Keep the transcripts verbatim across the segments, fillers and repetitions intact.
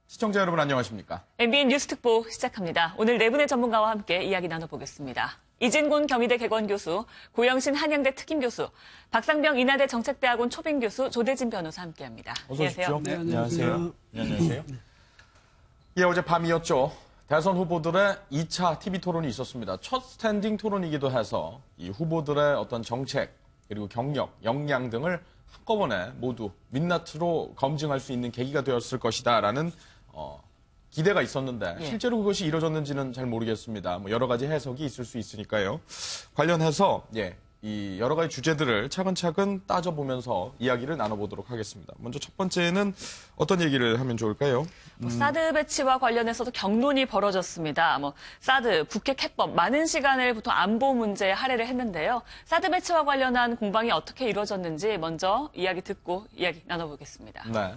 시청자 여러분 안녕하십니까? 엠비엔 뉴스특보 시작합니다. 오늘 네 분의 전문가와 함께 이야기 나눠보겠습니다. 이진곤 경희대 개건교수, 고영신 한양대 특임교수, 박상병 인하대 정책대학원 초빙교수, 조대진 변호사 함께합니다. 어서 오십시오. 네, 안녕하세요. 네, 안녕하세요. 예, 어제 밤이었죠. 대선 후보들의 이 차 티비 토론이 있었습니다. 첫 스탠딩 토론이기도 해서 이 후보들의 어떤 정책, 그리고 경력, 역량 등을 한꺼번에 모두 민낯으로 검증할 수 있는 계기가 되었을 것이다라는 어, 기대가 있었는데 예. 실제로 그것이 이루어졌는지는 잘 모르겠습니다. 뭐 여러 가지 해석이 있을 수 있으니까요. 관련해서 예, 이 여러 가지 주제들을 차근차근 따져보면서 이야기를 나눠보도록 하겠습니다. 먼저 첫 번째는 어떤 얘기를 하면 좋을까요? 뭐 사드 배치와 관련해서도 격론이 벌어졌습니다. 뭐 사드, 북핵 해법, 많은 시간을 보통 안보 문제에 할애를 했는데요. 사드 배치와 관련한 공방이 어떻게 이루어졌는지 먼저 이야기 듣고 이야기 나눠보겠습니다. 네.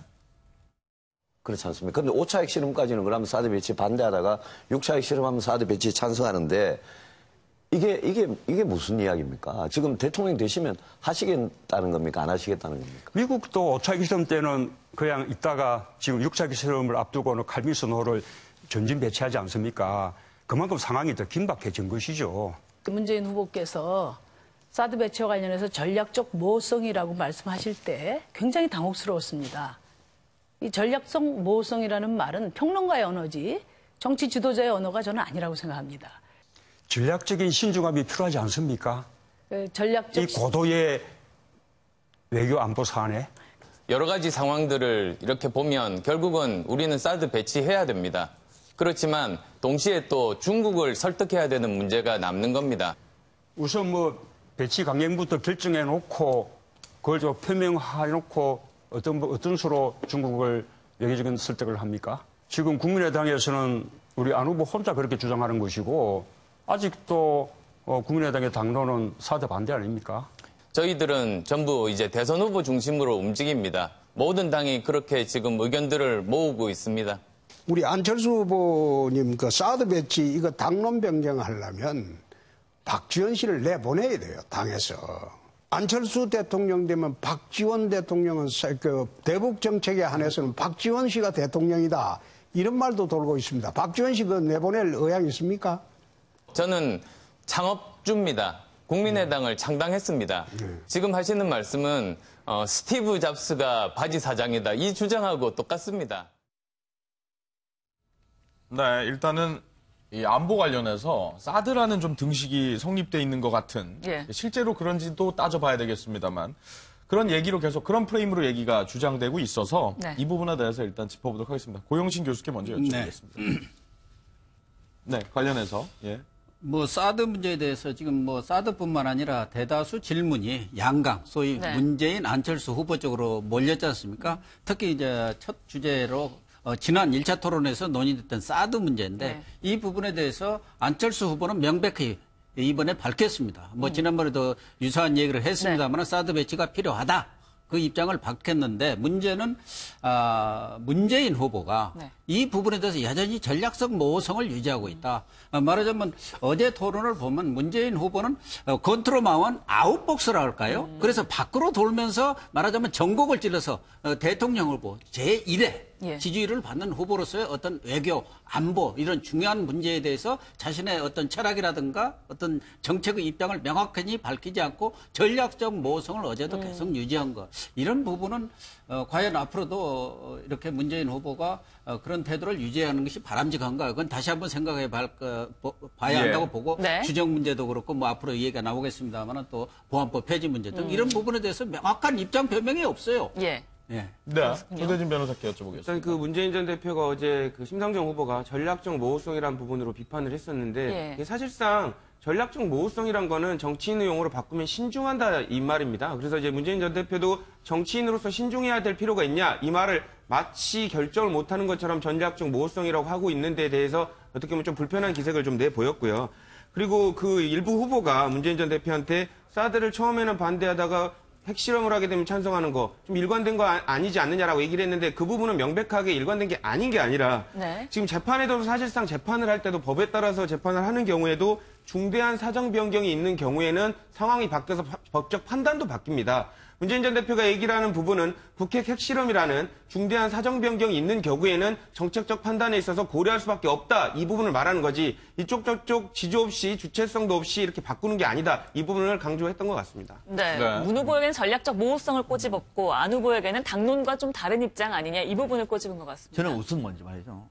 그렇지 않습니까? 근데 오 차 핵실험까지는 그러면 사드 배치 반대하다가 육 차 핵실험하면 사드 배치 찬성하는데 이게, 이게, 이게 무슨 이야기입니까? 지금 대통령 되시면 하시겠다는 겁니까? 안 하시겠다는 겁니까? 미국도 오 차 핵실험 때는 그냥 있다가 지금 육 차 핵실험을 앞두고는 칼미스노를 전진 배치하지 않습니까? 그만큼 상황이 더 긴박해진 것이죠. 문재인 후보께서 사드 배치와 관련해서 전략적 모호성이라고 말씀하실 때 굉장히 당혹스러웠습니다. 이 전략적 모호성이라는 말은 평론가의 언어지 정치 지도자의 언어가 저는 아니라고 생각합니다. 전략적인 신중함이 필요하지 않습니까? 그 전략적 이 고도의 외교 안보 사안에. 여러 가지 상황들을 이렇게 보면 결국은 우리는 사드 배치해야 됩니다. 그렇지만 동시에 또 중국을 설득해야 되는 문제가 남는 겁니다. 우선 뭐 배치 강행부터 결정해 놓고 그걸 좀 표명해 놓고 어떤, 뭐 어떤 수로 중국을 외교적인 설득을 합니까? 지금 국민의당에서는 우리 안 후보 혼자 그렇게 주장하는 것이고 아직도 어, 국민의당의 당론은 사드 반대 아닙니까? 저희들은 전부 이제 대선 후보 중심으로 움직입니다. 모든 당이 그렇게 지금 의견들을 모으고 있습니다. 우리 안철수 후보님 그 사드 배치 이거 당론 변경하려면 박지원 씨를 내보내야 돼요, 당에서. 안철수 대통령 되면 박지원 대통령은 그 대북 정책에 한해서는 박지원 씨가 대통령이다. 이런 말도 돌고 있습니다. 박지원 씨 그 내보낼 의향이 있습니까? 저는 창업주입니다. 국민의당을 창당했습니다. 지금 하시는 말씀은 어, 스티브 잡스가 바지 사장이다. 이 주장하고 똑같습니다. 네, 일단은 이 안보 관련해서 사드라는 좀 등식이 성립돼 있는 것 같은 예. 실제로 그런지도 따져봐야 되겠습니다만 그런 얘기로 계속 그런 프레임으로 얘기가 주장되고 있어서 네. 이 부분에 대해서 일단 짚어보도록 하겠습니다. 고영신 교수께 먼저 여쭤보겠습니다. 네, 네 관련해서 예. 뭐 사드 문제에 대해서 지금 뭐 사드뿐만 아니라 대다수 질문이 양강 소위 네. 문재인 안철수 후보 쪽으로 몰렸지 않습니까? 특히 이제 첫 주제로 어, 지난 일 차 토론에서 논의됐던 사드 문제인데 네. 이 부분에 대해서 안철수 후보는 명백히 이번에 밝혔습니다. 뭐 음. 지난번에도 유사한 얘기를 했습니다만 네. 사드 배치가 필요하다. 그 입장을 밝혔는데 문제는 아, 문재인 후보가 네. 이 부분에 대해서 여전히 전략적 모호성을 유지하고 있다. 어, 말하자면 어제 토론을 보면 문재인 후보는 어, 컨트롤망원 아웃복스라 할까요? 음. 그래서 밖으로 돌면서 말하자면 전곡을 찔러서 어, 대통령 후보 제일 회 예. 지지율을 받는 후보로서의 어떤 외교, 안보 이런 중요한 문제에 대해서 자신의 어떤 철학이라든가 어떤 정책의 입장을 명확히 밝히지 않고 전략적 모호성을 어제도 음. 계속 유지한 것. 이런 부분은 어, 과연 앞으로도 이렇게 문재인 후보가 어, 그런 태도를 유지하는 것이 바람직한가? 그건 다시 한번 생각해 봐, 어, 봐야 예. 한다고 보고 네. 주정 문제도 그렇고 뭐 앞으로 얘기가 나오겠습니다만 또 보안법 폐지 문제 등 음. 이런 부분에 대해서 명확한 입장 표명이 없어요. 예. 예. 네, 조대진 변호사께 여쭤보겠습니다. 일단 그 문재인 전 대표가 어제 그 심상정 후보가 전략적 모호성이라는 부분으로 비판을 했었는데 예. 이게 사실상 전략적 모호성이란 거는 정치인의 용어로 바꾸면 신중한다 이 말입니다. 그래서 이제 문재인 전 대표도 정치인으로서 신중해야 될 필요가 있냐 이 말을 마치 결정을 못하는 것처럼 전략적 모호성이라고 하고 있는 데 대해서 어떻게 보면 좀 불편한 기색을 좀 내보였고요. 그리고 그 일부 후보가 문재인 전 대표한테 사드를 처음에는 반대하다가 핵실험을 하게 되면 찬성하는 거 좀 일관된 거 아니지 않느냐라고 얘기를 했는데 그 부분은 명백하게 일관된 게 아닌 게 아니라 네. 지금 재판에도 사실상 재판을 할 때도 법에 따라서 재판을 하는 경우에도 중대한 사정 변경이 있는 경우에는 상황이 바뀌어서 파- 법적 판단도 바뀝니다. 문재인 전 대표가 얘기를 하는 부분은 북핵 핵실험이라는 중대한 사정 변경이 있는 경우에는 정책적 판단에 있어서 고려할 수밖에 없다. 이 부분을 말하는 거지 이쪽 저쪽 지조 없이 주체성도 없이 이렇게 바꾸는 게 아니다. 이 부분을 강조했던 것 같습니다. 네. 네. 문 후보에게는 전략적 모호성을 꼬집었고 안 후보에게는 당론과 좀 다른 입장 아니냐 이 부분을 꼬집은 것 같습니다. 저는 우선 먼저 말이죠.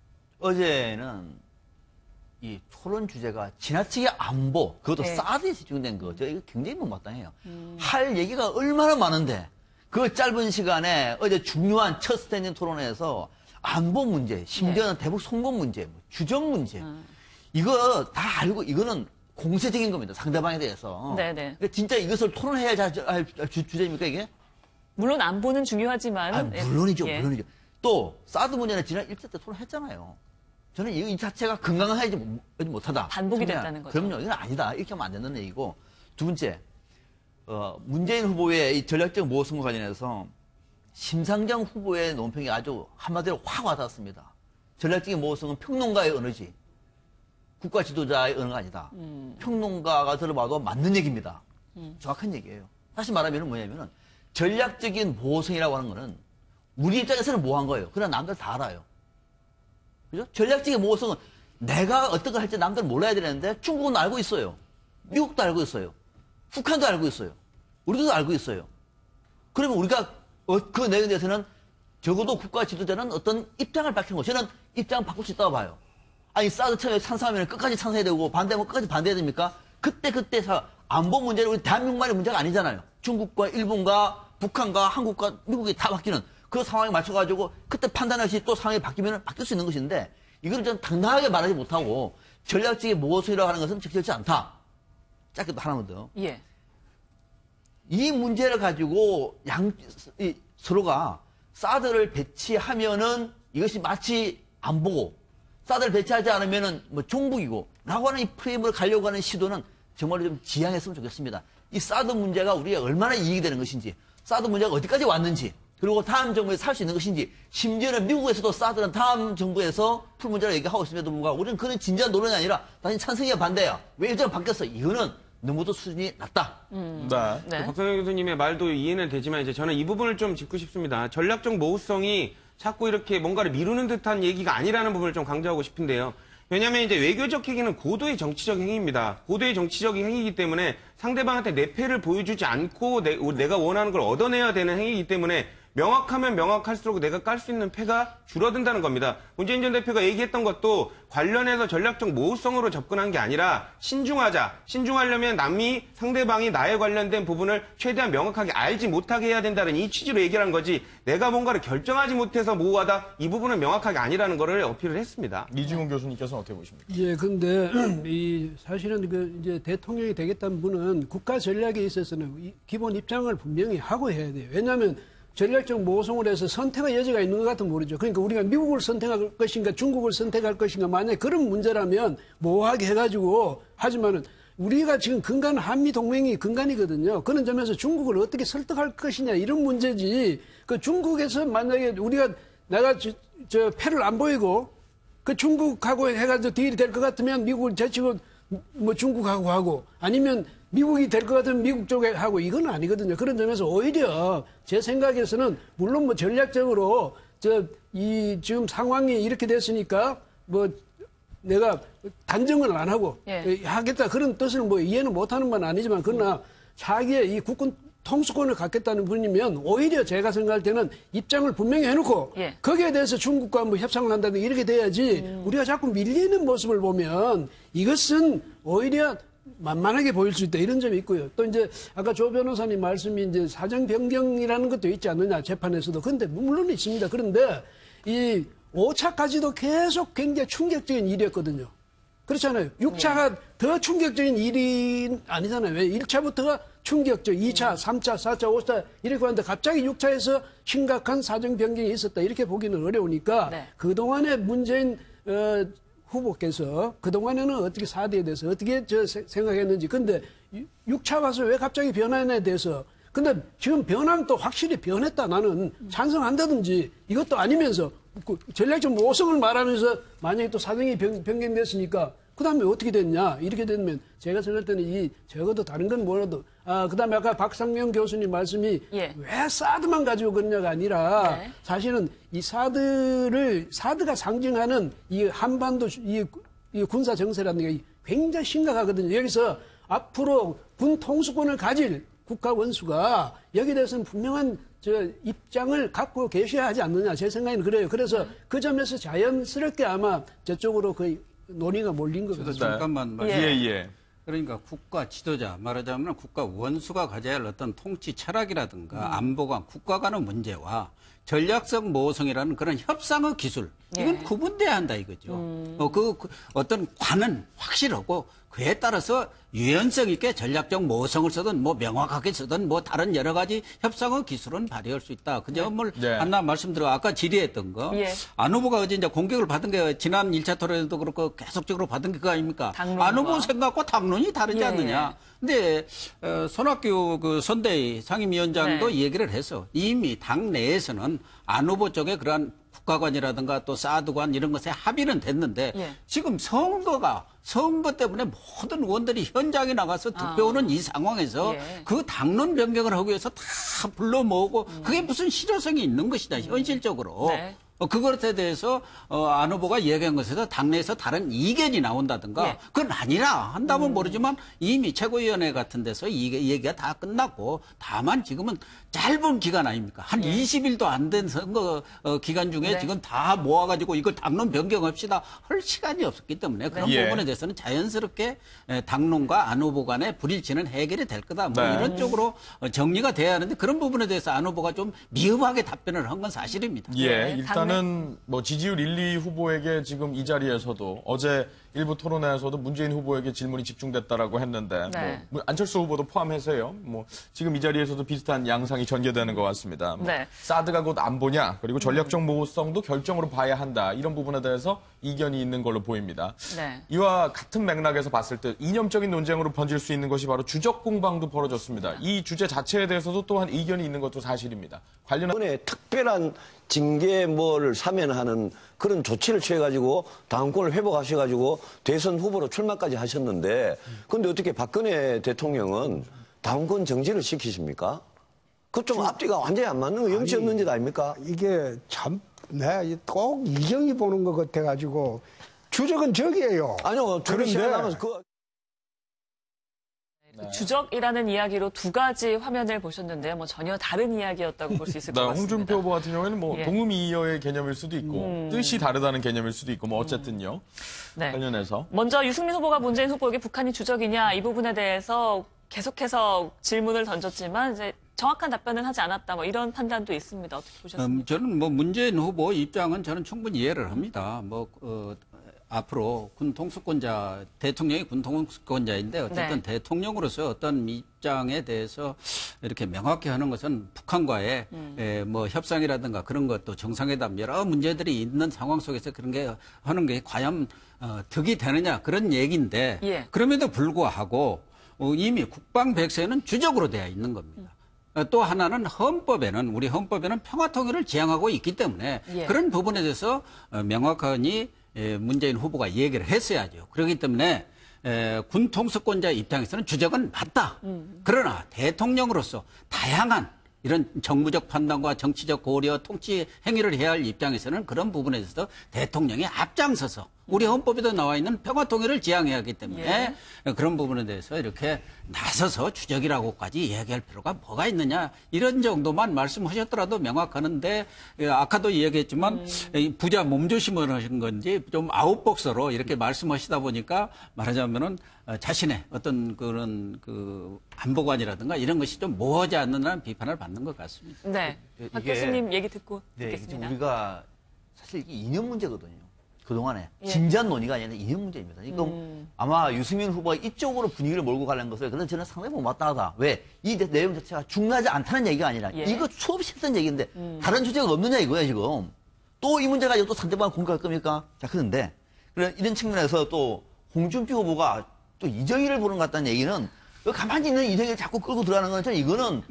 어제는 이 토론 주제가 지나치게 안보, 그것도 네. 사드에 집중된 거, 저 이거 굉장히 못마땅해요. 음. 할 얘기가 얼마나 많은데 그 짧은 시간에 어제 중요한 첫 스탠딩 토론회에서 안보 문제, 심지어는 네. 대북 송금 문제, 뭐 주정 문제, 음. 이거 다 알고 이거는 공세적인 겁니다. 상대방에 대해서. 네네. 진짜 이것을 토론해야 할 주, 주제입니까 이게? 물론 안보는 중요하지만. 아, 물론이죠, 예. 물론이죠. 또 사드 문제는 지난 일 차 때 토론했잖아요. 저는 이 자체가 건강하지 못하다. 반복이 됐다는 거죠. 그럼요. 이건 아니다. 이렇게 하면 안 된다는 얘기고. 두 번째, 어, 문재인 후보의 이 전략적 모호성과 관련해서 심상정 후보의 논평이 아주 한마디로 확 와닿았습니다. 전략적인 모호성은 평론가의 언어지 국가 지도자의 언어가 아니다. 음. 평론가가 들어봐도 맞는 얘기입니다. 음. 정확한 얘기예요. 다시 말하면 뭐냐면은 전략적인 모호성이라고 하는 거는 우리 입장에서는 모호한 거예요. 그러나 남들 다 알아요. 그죠? 전략적인 모호성은 내가 어떤 걸 할지 남들은 몰라야 되는데 중국은 알고 있어요. 미국도 알고 있어요. 북한도 알고 있어요. 우리도 알고 있어요. 그러면 우리가 그 내용에 대해서는 적어도 국가 지도자는 어떤 입장을 밝히는 거. 저는 입장 바꿀 수 있다고 봐요. 아니 사드 처에 찬성하면 끝까지 찬성해야 되고 반대하면 끝까지 반대해야 됩니까? 그때 그때서 안보 문제는 우리 대한민국만의 문제가 아니잖아요. 중국과 일본과 북한과 한국과 미국이 다 바뀌는 그 상황에 맞춰가지고 그때 판단하시 또 상황이 바뀌면 바뀔 수 있는 것인데 이걸 좀 당당하게 말하지 못하고 전략적인 모호성이라고 하는 것은 적절치 않다. 짧게 또 하나만 더. 예. 이 문제를 가지고 양 이, 서로가 사드를 배치하면은 이것이 마치 안 보고 사드를 배치하지 않으면은 뭐 종북이고 라고 하는 이 프레임을 가려고 하는 시도는 정말로 좀 지양했으면 좋겠습니다. 이 사드 문제가 우리가 얼마나 이익이 되는 것인지 사드 문제가 어디까지 왔는지 그리고 다음 정부에서 살 수 있는 것인지 심지어는 미국에서도 사드는 다음 정부에서 풀 문제라고 얘기하고 있음에도 불구하고 우리는 그런 진지한 논란이 아니라 다시 찬성이야 반대야. 왜 일정을 바뀌었어? 이거는 너무도 수준이 낮다. 음. 네. 네. 박성현 교수님의 말도 이해는 되지만 이제 저는 이 부분을 좀 짚고 싶습니다. 전략적 모호성이 자꾸 이렇게 뭔가를 미루는 듯한 얘기가 아니라는 부분을 좀 강조하고 싶은데요. 왜냐하면 이제 외교적 행위는 고도의 정치적 행위입니다. 고도의 정치적 행위이기 때문에 상대방한테 내 패를 보여주지 않고 내, 내가 원하는 걸 얻어내야 되는 행위이기 때문에 명확하면 명확할수록 내가 깔 수 있는 패가 줄어든다는 겁니다. 문재인 전 대표가 얘기했던 것도 관련해서 전략적 모호성으로 접근한 게 아니라 신중하자. 신중하려면 남이 상대방이 나에 관련된 부분을 최대한 명확하게 알지 못하게 해야 된다는 이 취지로 얘기를 한 거지 내가 뭔가를 결정하지 못해서 모호하다. 이 부분은 명확하게 아니라는 거를 어필을 했습니다. 이지훈 교수님께서는 어떻게 보십니까? 예, 근데 이 사실은 그 이제 대통령이 되겠다는 분은 국가 전략에 있어서는 이 기본 입장을 분명히 하고 해야 돼요. 왜냐하면 전략적 모호성을 해서 선택의 여지가 있는 것 같으면 모르죠. 그러니까 우리가 미국을 선택할 것인가 중국을 선택할 것인가 만약에 그런 문제라면 모호하게 해가지고 하지만은 우리가 지금 근간 한미 동맹이 근간이거든요. 그런 점에서 중국을 어떻게 설득할 것이냐 이런 문제지. 그 중국에서 만약에 우리가 내가 저, 저 패를 안 보이고 그 중국하고 해가지고 딜이 될 것 같으면 미국을 제치고 뭐 중국하고 하고 아니면 미국이 될 것 같으면 미국 쪽에 하고 이건 아니거든요. 그런 점에서 오히려 제 생각에서는 물론 뭐 전략적으로 저 이 지금 상황이 이렇게 됐으니까 뭐 내가 단정을 안 하고 예. 하겠다 그런 뜻을 뭐 이해는 못하는 건 아니지만 그러나 자기의 이 국군 통수권을 갖겠다는 분이면 오히려 제가 생각할 때는 입장을 분명히 해놓고 예. 거기에 대해서 중국과 뭐 협상을 한다든가 이렇게 돼야지 음. 우리가 자꾸 밀리는 모습을 보면 이것은 오히려 만만하게 보일 수 있다 이런 점이 있고요. 또 이제 아까 조 변호사님 말씀이 이제 사정 변경이라는 것도 있지 않느냐 재판에서도 근데 물론 있습니다. 그런데 이 오 차까지도 계속 굉장히 충격적인 일이었거든요. 그렇잖아요. 육 차가 네. 더 충격적인 일이 아니잖아요. 왜 일 차부터가 충격적, 이 차, 삼 차, 사 차, 오 차 이렇게 하는데 갑자기 육 차에서 심각한 사정 변경이 있었다 이렇게 보기는 어려우니까 네. 그동안에 문재인 어, 후보께서 그동안에는 어떻게 사드에 대해서 어떻게 저 생각했는지 근데 육 차 와서 왜 갑자기 변화에 대해서 근데 지금 변화는 또 확실히 변했다 나는 찬성한다든지 이것도 아니면서 전략적 모호성을 말하면서 만약에 또 사정이 변, 변경됐으니까 그 다음에 어떻게 됐냐? 이렇게 되면 제가 생각할 때는 이 적어도 다른 건 몰라도 아, 그 다음에 아까 박상명 교수님 말씀이 예. 왜 사드만 가지고 그러냐가 아니라 네. 사실은 이 사드를 사드가 상징하는 이 한반도 이, 이 군사 정세라는 게 굉장히 심각하거든요. 여기서 앞으로 군 통수권을 가질 국가 원수가 여기에 대해서는 분명한 저 입장을 갖고 계셔야 하지 않느냐. 제 생각에는 그래요. 그래서 그 점에서 자연스럽게 아마 저쪽으로 거의 논의가 몰린 것 저도 같습니다. 잠깐만 말씀. 예, 예. 그러니까 국가 지도자 말하자면 국가 원수가 가져야 할 어떤 통치 철학이라든가 안보관, 국가 간의 문제와 전략적 모성이라는 그런 협상의 기술 이건 예. 구분돼야 한다 이거죠. 어, 그, 그 어떤 관은 확실하고 그에 따라서 유연성 있게 전략적 모성을 쓰든 뭐 명확하게 쓰든 뭐 다른 여러 가지 협상의 기술은 발휘할 수 있다. 그 점을 네. 하나 말씀드려 아까 질의했던 거. 예. 안 후보가 어제 이제 공격을 받은 게 지난 일 차 토론에도 그렇고 계속적으로 받은 게 그거 아닙니까? 당론과. 안 후보 생각과 당론이 다르지 예, 않느냐. 근데 어, 손학규 그 선대위 상임위원장도 네. 얘기를 해서 이미 당 내에서는 안 후보 쪽에 그러한 국가관이라든가 또 사드관 이런 것에 합의는 됐는데 예. 지금 선거가 선거 때문에 모든 의원들이 현장에 나가서 득표하는 이 상황에서 예. 그 당론 변경을 하기 위해서 다 불러 모으고 그게 무슨 실효성이 있는 것이다 현실적으로. 네. 어, 그것에 대해서 어, 안 후보가 얘기한 것에서 당내에서 다른 이견이 나온다든가 예. 그건 아니라 한다면 모르지만 이미 최고위원회 같은 데서 이 얘기가 다 끝났고 다만 지금은 짧은 기간 아닙니까? 한 이십 일도 안 된 선거 어, 기간 중에 네. 지금 다 모아가지고 이걸 당론 변경합시다 할 시간이 없었기 때문에 그런 네. 예. 부분에 대해서는 자연스럽게 에, 당론과 안 후보 간의 불일치는 해결이 될 거다. 뭐 네. 이런 쪽으로 어, 정리가 돼야 하는데 그런 부분에 대해서 안 후보가 좀 미흡하게 답변을 한 건 사실입니다. 예, 네, 일단은 뭐 지지율 일, 이 후보에게 지금 이 자리에서도 어제 일부 토론회에서도 문재인 후보에게 질문이 집중됐다라고 했는데 네. 뭐 안철수 후보도 포함해서요. 뭐 지금 이 자리에서도 비슷한 양상이 전개되는 것 같습니다. 뭐 네. 사드가 곧 안보냐 그리고 전략적 모호성도 결정으로 봐야 한다 이런 부분에 대해서 이견이 있는 걸로 보입니다. 네. 이와 같은 맥락에서 봤을 때 이념적인 논쟁으로 번질 수 있는 것이 바로 주적 공방도 벌어졌습니다. 이 주제 자체에 대해서도 또한 이견이 있는 것도 사실입니다. 관련한 이번에 특별한 징계 뭐를 사면하는 그런 조치를 취해가지고 당권을 회복하셔가지고 대선 후보로 출마까지 하셨는데 근데 어떻게 박근혜 대통령은 당권 정지를 시키십니까? 그 좀 앞뒤가 완전히 안 맞는 거 영치 없는 짓 아닙니까? 이게 참, 네, 꼭 이정이 보는 것 같아가지고 주적은 적이에요. 아니요, 그런데 그런데 그 주적이라는 이야기로 두 가지 화면을 보셨는데요. 뭐 전혀 다른 이야기였다고 볼 수 있을 것 네, 같습니다. 홍준표 후보 같은 경우에는 뭐 예. 동음이어의 개념일 수도 있고 음. 뜻이 다르다는 개념일 수도 있고 뭐 어쨌든요. 네. 관련해서 먼저 유승민 후보가 문재인 후보에게 북한이 주적이냐 이 부분에 대해서 계속해서 질문을 던졌지만 이제 정확한 답변은 하지 않았다. 뭐 이런 판단도 있습니다. 어떻게 보셨습니까? 음, 저는 뭐 문재인 후보 입장은 저는 충분히 이해를 합니다. 뭐 어, 앞으로 군 통수권자 대통령이 군 통수권자인데 어쨌든 네. 대통령으로서 어떤 입장에 대해서 이렇게 명확히 하는 것은 북한과의 음. 에, 뭐 협상이라든가 그런 것도 정상회담 여러 문제들이 있는 상황 속에서 그런 게 하는 게 과연 어, 득이 되느냐 그런 얘기인데 예. 그럼에도 불구하고 어, 이미 국방백서에는 주적으로 되어 있는 겁니다. 어, 또 하나는 헌법에는 우리 헌법에는 평화통일을 지향하고 있기 때문에 예. 그런 부분에 대해서 어, 명확하니 에, 문재인 후보가 얘기를 했어야죠. 그렇기 때문에 에, 군 통수권자 입장에서는 주적은 맞다. 음. 그러나 대통령으로서 다양한 이런 정무적 판단과 정치적 고려, 통치 행위를 해야 할 입장에서는 그런 부분에 있어서 대통령이 앞장서서 우리 헌법에도 나와 있는 평화통일을 지향해야 하기 때문에 예. 그런 부분에 대해서 이렇게 나서서 주적이라고까지 얘기할 필요가 뭐가 있느냐 이런 정도만 말씀하셨더라도 명확하는데 아까도 얘기했지만 음. 부자 몸조심을 하신 건지 좀 아웃복서로 이렇게 말씀하시다 보니까 말하자면은 자신의 어떤 그런 그 안보관이라든가 이런 것이 좀 모호하지 않는다는 비판을 받는 것 같습니다. 네. 박 이게- 교수님 얘기 듣고 네, 이게 듣겠습니다. 지금 우리가 사실 이게 이념 문제거든요. 그동안에 예. 진지한 논의가 아니라 이념 문제입니다. 이거 음. 아마 유승민 후보가 이쪽으로 분위기를 몰고 가려는 것을 그런 저는 상당히 못마땅하다. 왜? 이 내- 내용 자체가 중요하지 않다는 얘기가 아니라 예. 이거 수없이 했던 얘기인데 음. 다른 주제가 없느냐 이거야 지금. 또 이 문제 가지고 또 상대방 공격할 겁니까? 자 그런데 그런 이런 측면에서 또 홍준표 후보가 또 이정희를 보는 것 같다는 얘기는 가만히 있는 이정희를 자꾸 끌고 들어가는 건 저는 이거는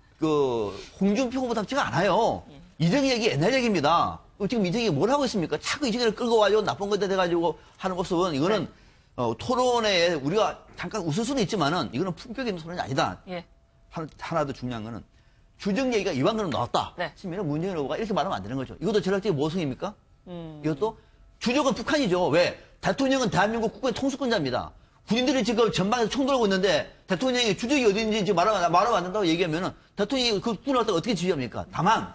그 홍준표 후보답지가 않아요. 이정희 얘기 옛날 얘기입니다. 지금 이정희가 뭘 하고 있습니까? 자꾸 이정희를 끌고 와가지고 나쁜 것들 돼가지고 하는 모습은 이거는 어, 토론회에 우리가 잠깐 웃을 수는 있지만은 이거는 품격 있는 토론이 아니다. 예. 하나, 하나 더 중요한 거는 주적 얘기가 이왕 나왔다. 네. 치면 문재인 후보가 이렇게 말하면 안 되는 거죠. 이것도 전략적인 모성입니까? 음. 이것도 주적은 북한이죠. 왜? 대통령은 대한민국 국가의 통수권자입니다. 군인들이 지금 전방에서 총 들고 있는데 대통령이 주적이 어딘지 지금 말하면, 말하면 안 된다고 얘기하면은 대통령이 그 군을 갖다가 어떻게 지휘합니까? 다만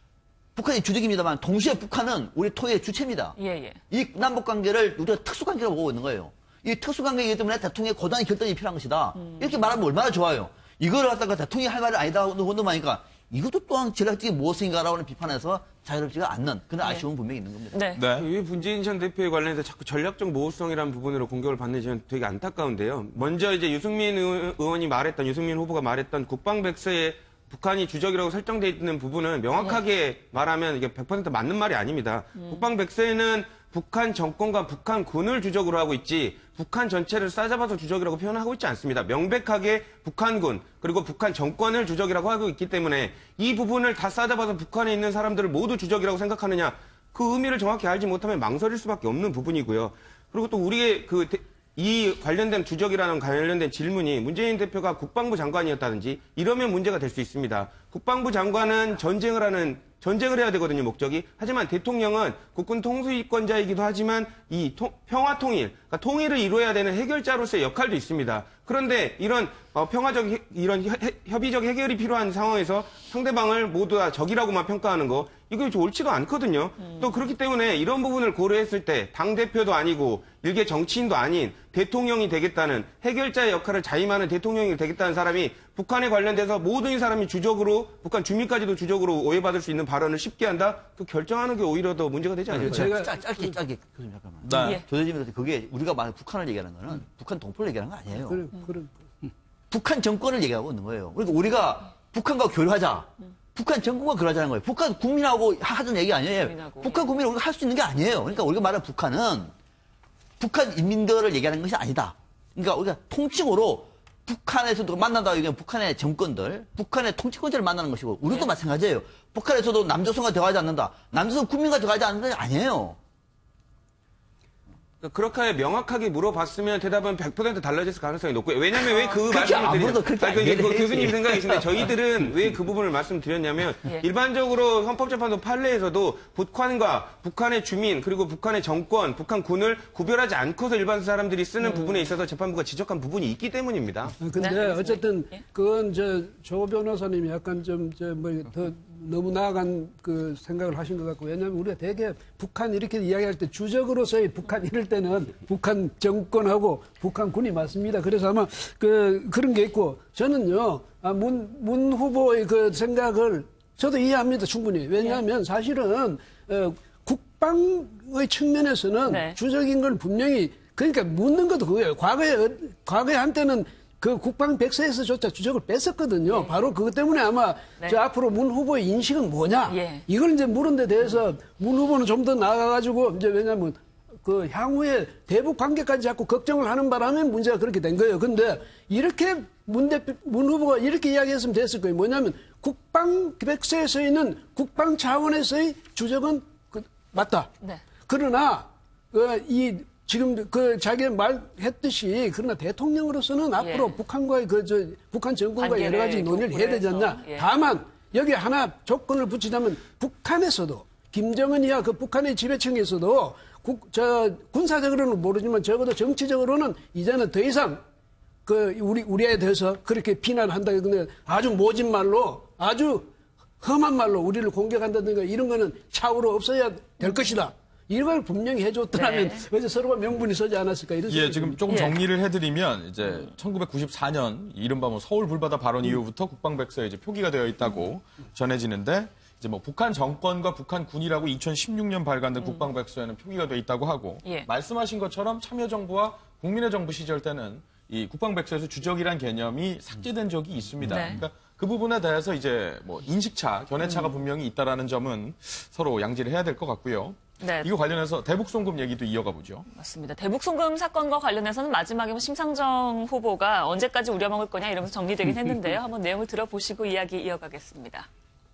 북한이 주적입니다만 동시에 북한은 우리 토의의 주체입니다. 예, 예. 이 남북 관계를 우리가 특수관계로 보고 있는 거예요. 이 특수관계이기 때문에 대통령의 고단한 결단이 필요한 것이다. 음. 이렇게 말하면 얼마나 좋아요. 이걸 갖다가 대통령이 할 말이 아니다 혼동하니까 이것도 또한 전략적인 무엇인가라는 비판에서 자유롭지가 않는 그런 아쉬움은 분명히 있는 겁니다. 네. 네. 왜 문재인 전 대표에 관련해서 자꾸 전략적 모호성이라는 부분으로 공격을 받는지 저는 되게 안타까운데요. 먼저 이제 유승민 의원이 말했던, 유승민 후보가 말했던 국방백서에 북한이 주적이라고 설정되어 있는 부분은 명확하게 말하면 이게 백 퍼센트 맞는 말이 아닙니다. 음. 국방백서에는 북한 정권과 북한군을 주적으로 하고 있지 북한 전체를 싸잡아서 주적이라고 표현하고 있지 않습니다. 명백하게 북한군 그리고 북한 정권을 주적이라고 하고 있기 때문에 이 부분을 다 싸잡아서 북한에 있는 사람들을 모두 주적이라고 생각하느냐 그 의미를 정확히 알지 못하면 망설일 수밖에 없는 부분이고요. 그리고 또 우리의 그 이 관련된 주적이라는 관련된 질문이 문재인 대표가 국방부 장관이었다든지 이러면 문제가 될 수 있습니다. 국방부 장관은 전쟁을 하는 전쟁을 해야 되거든요, 목적이. 하지만 대통령은 국군 통수권자이기도 하지만 이 통, 평화 통일, 그러니까 통일을 이루어야 되는 해결자로서의 역할도 있습니다. 그런데 이런 어, 평화적 해, 이런 혀, 협의적 해결이 필요한 상황에서 상대방을 모두 다 적이라고만 평가하는 거 이거 옳지도 않거든요. 음. 또 그렇기 때문에 이런 부분을 고려했을 때 당대표도 아니고 일개 정치인도 아닌 대통령이 되겠다는 해결자의 역할을 자임하는 대통령이 되겠다는 사람이 북한에 관련돼서 모든 사람이 주적으로 북한 주민까지도 주적으로 오해받을 수 있는 발언을 쉽게 한다? 그 결정하는 게 오히려 더 문제가 되지 않을까요? 제가 짧, 짧게 짧게 교수님 잠깐만. 네. 예. 조대진입니다. 그게 우리가 말하는 북한을 얘기하는 거는 음. 북한 동포를 얘기하는 거 아니에요. 그래, 그래. 북한 정권을 얘기하고 있는 거예요. 그러니까 우리가 북한과 교류하자. 북한 정권과 교류하자는 거예요. 북한 국민하고 하자는 얘기 아니에요. 국민하고, 북한 국민을 우리가 할 수 있는 게 아니에요. 그러니까 우리가 말하는 북한은 북한 인민들을 얘기하는 것이 아니다. 그러니까 우리가 통칭으로 북한에서도 만난다고 얘기하면 북한의 정권들, 북한의 통치권자를 만나는 것이고 우리도 네. 마찬가지예요. 북한에서도 남조선과 대화하지 않는다. 남조선 국민과 대화하지 않는다. 아니에요. 그렇게 명확하게 물어봤으면 대답은 백 퍼센트 달라질 가능성이 높고요. 왜냐하면 왜 그 그렇게 말씀을 아무래도 드리... 그렇게 아니, 그, 이해를 그 해야지. 교수님 생각이신데 저희들은 왜 그 부분을 말씀드렸냐면 예. 일반적으로 헌법재판소 판례에서도 북한과 북한의 주민 그리고 북한의 정권, 북한군을 구별하지 않고서 일반 사람들이 쓰는 음. 부분에 있어서 재판부가 지적한 부분이 있기 때문입니다. 근데 네, 알겠습니다. 어쨌든 예. 그건 저 조 변호사님이 약간 좀 저 뭐 더 너무 나아간 그 생각을 하신 것 같고 왜냐하면 우리가 되게 북한 이렇게 이야기할 때 주적으로서의 북한 이럴 때는 북한 정권하고 북한군이 맞습니다. 그래서 아마 그 그런 게 있고 저는요 아, 문, 문 후보의 그 생각을 저도 이해합니다 충분히 왜냐하면 사실은 어, 국방의 측면에서는 네. 주적인 건 분명히 그러니까 묻는 것도 그거예요. 과거에 어, 과거에 한때는 그 국방 백서에서조차 주적을 뺐었거든요. 네. 바로 그것 때문에 아마 네. 저 앞으로 문 후보의 인식은 뭐냐 예. 이걸 이제 물은 데 대해서 문 후보는 좀 더 나아가가지고 이제 왜냐하면 그 향후에 대북 관계까지 자꾸 걱정을 하는 바람에 문제가 그렇게 된 거예요. 근데 이렇게 문 대표, 문 후보가 이렇게 이야기했으면 됐을 거예요. 뭐냐면 국방 백서에서 있는 국방 차원에서의 주적은 그, 맞다. 네. 그러나 어, 이 지금 그 자기 말했듯이 그러나 대통령으로서는 앞으로 예. 북한과의 그 저 북한 정권과 여러 가지 관계를 논의를 해야 되지 않냐. 고려해서, 예. 다만 여기 하나 조건을 붙이자면 북한에서도 김정은이야 그 북한의 지배층에서도 국, 저 군사적으로는 모르지만 적어도 정치적으로는 이제는 더 이상 그 우리 우리에 대해서 그렇게 비난한다 근데 아주 모진 말로 아주 험한 말로 우리를 공격한다든가 이런 거는 차후로 없어야 될 것이다. 이걸 분명히 해줬더라면 네. 왜 서로가 명분이 서지 않았을까 이런 예, 생각이 지금 듭니다. 조금 예. 정리를 해드리면 이제 천구백구십사 년 이른바 뭐 서울 불바다 발언 이후부터 국방백서에 이제 표기가 되어 있다고 전해지는데 이제 뭐 북한 정권과 북한 군이라고 이천십육 년 발간된 국방백서에는 표기가 되어 있다고 하고 예. 말씀하신 것처럼 참여정부와 국민의 정부 시절 때는 이 국방백서에서 주적이란 개념이 삭제된 적이 있습니다. 네. 그러니까 그 부분에 대해서 이제 뭐 인식차, 견해차가 분명히 있다라는 점은 서로 양지를 해야 될 것 같고요. 네. 이거 관련해서 대북 송금 얘기도 이어가 보죠. 맞습니다. 대북 송금 사건과 관련해서는 마지막에 뭐 심상정 후보가 언제까지 우려먹을 거냐 이러면서 정리되긴 했는데요. 한번 내용을 들어보시고 이야기 이어가겠습니다.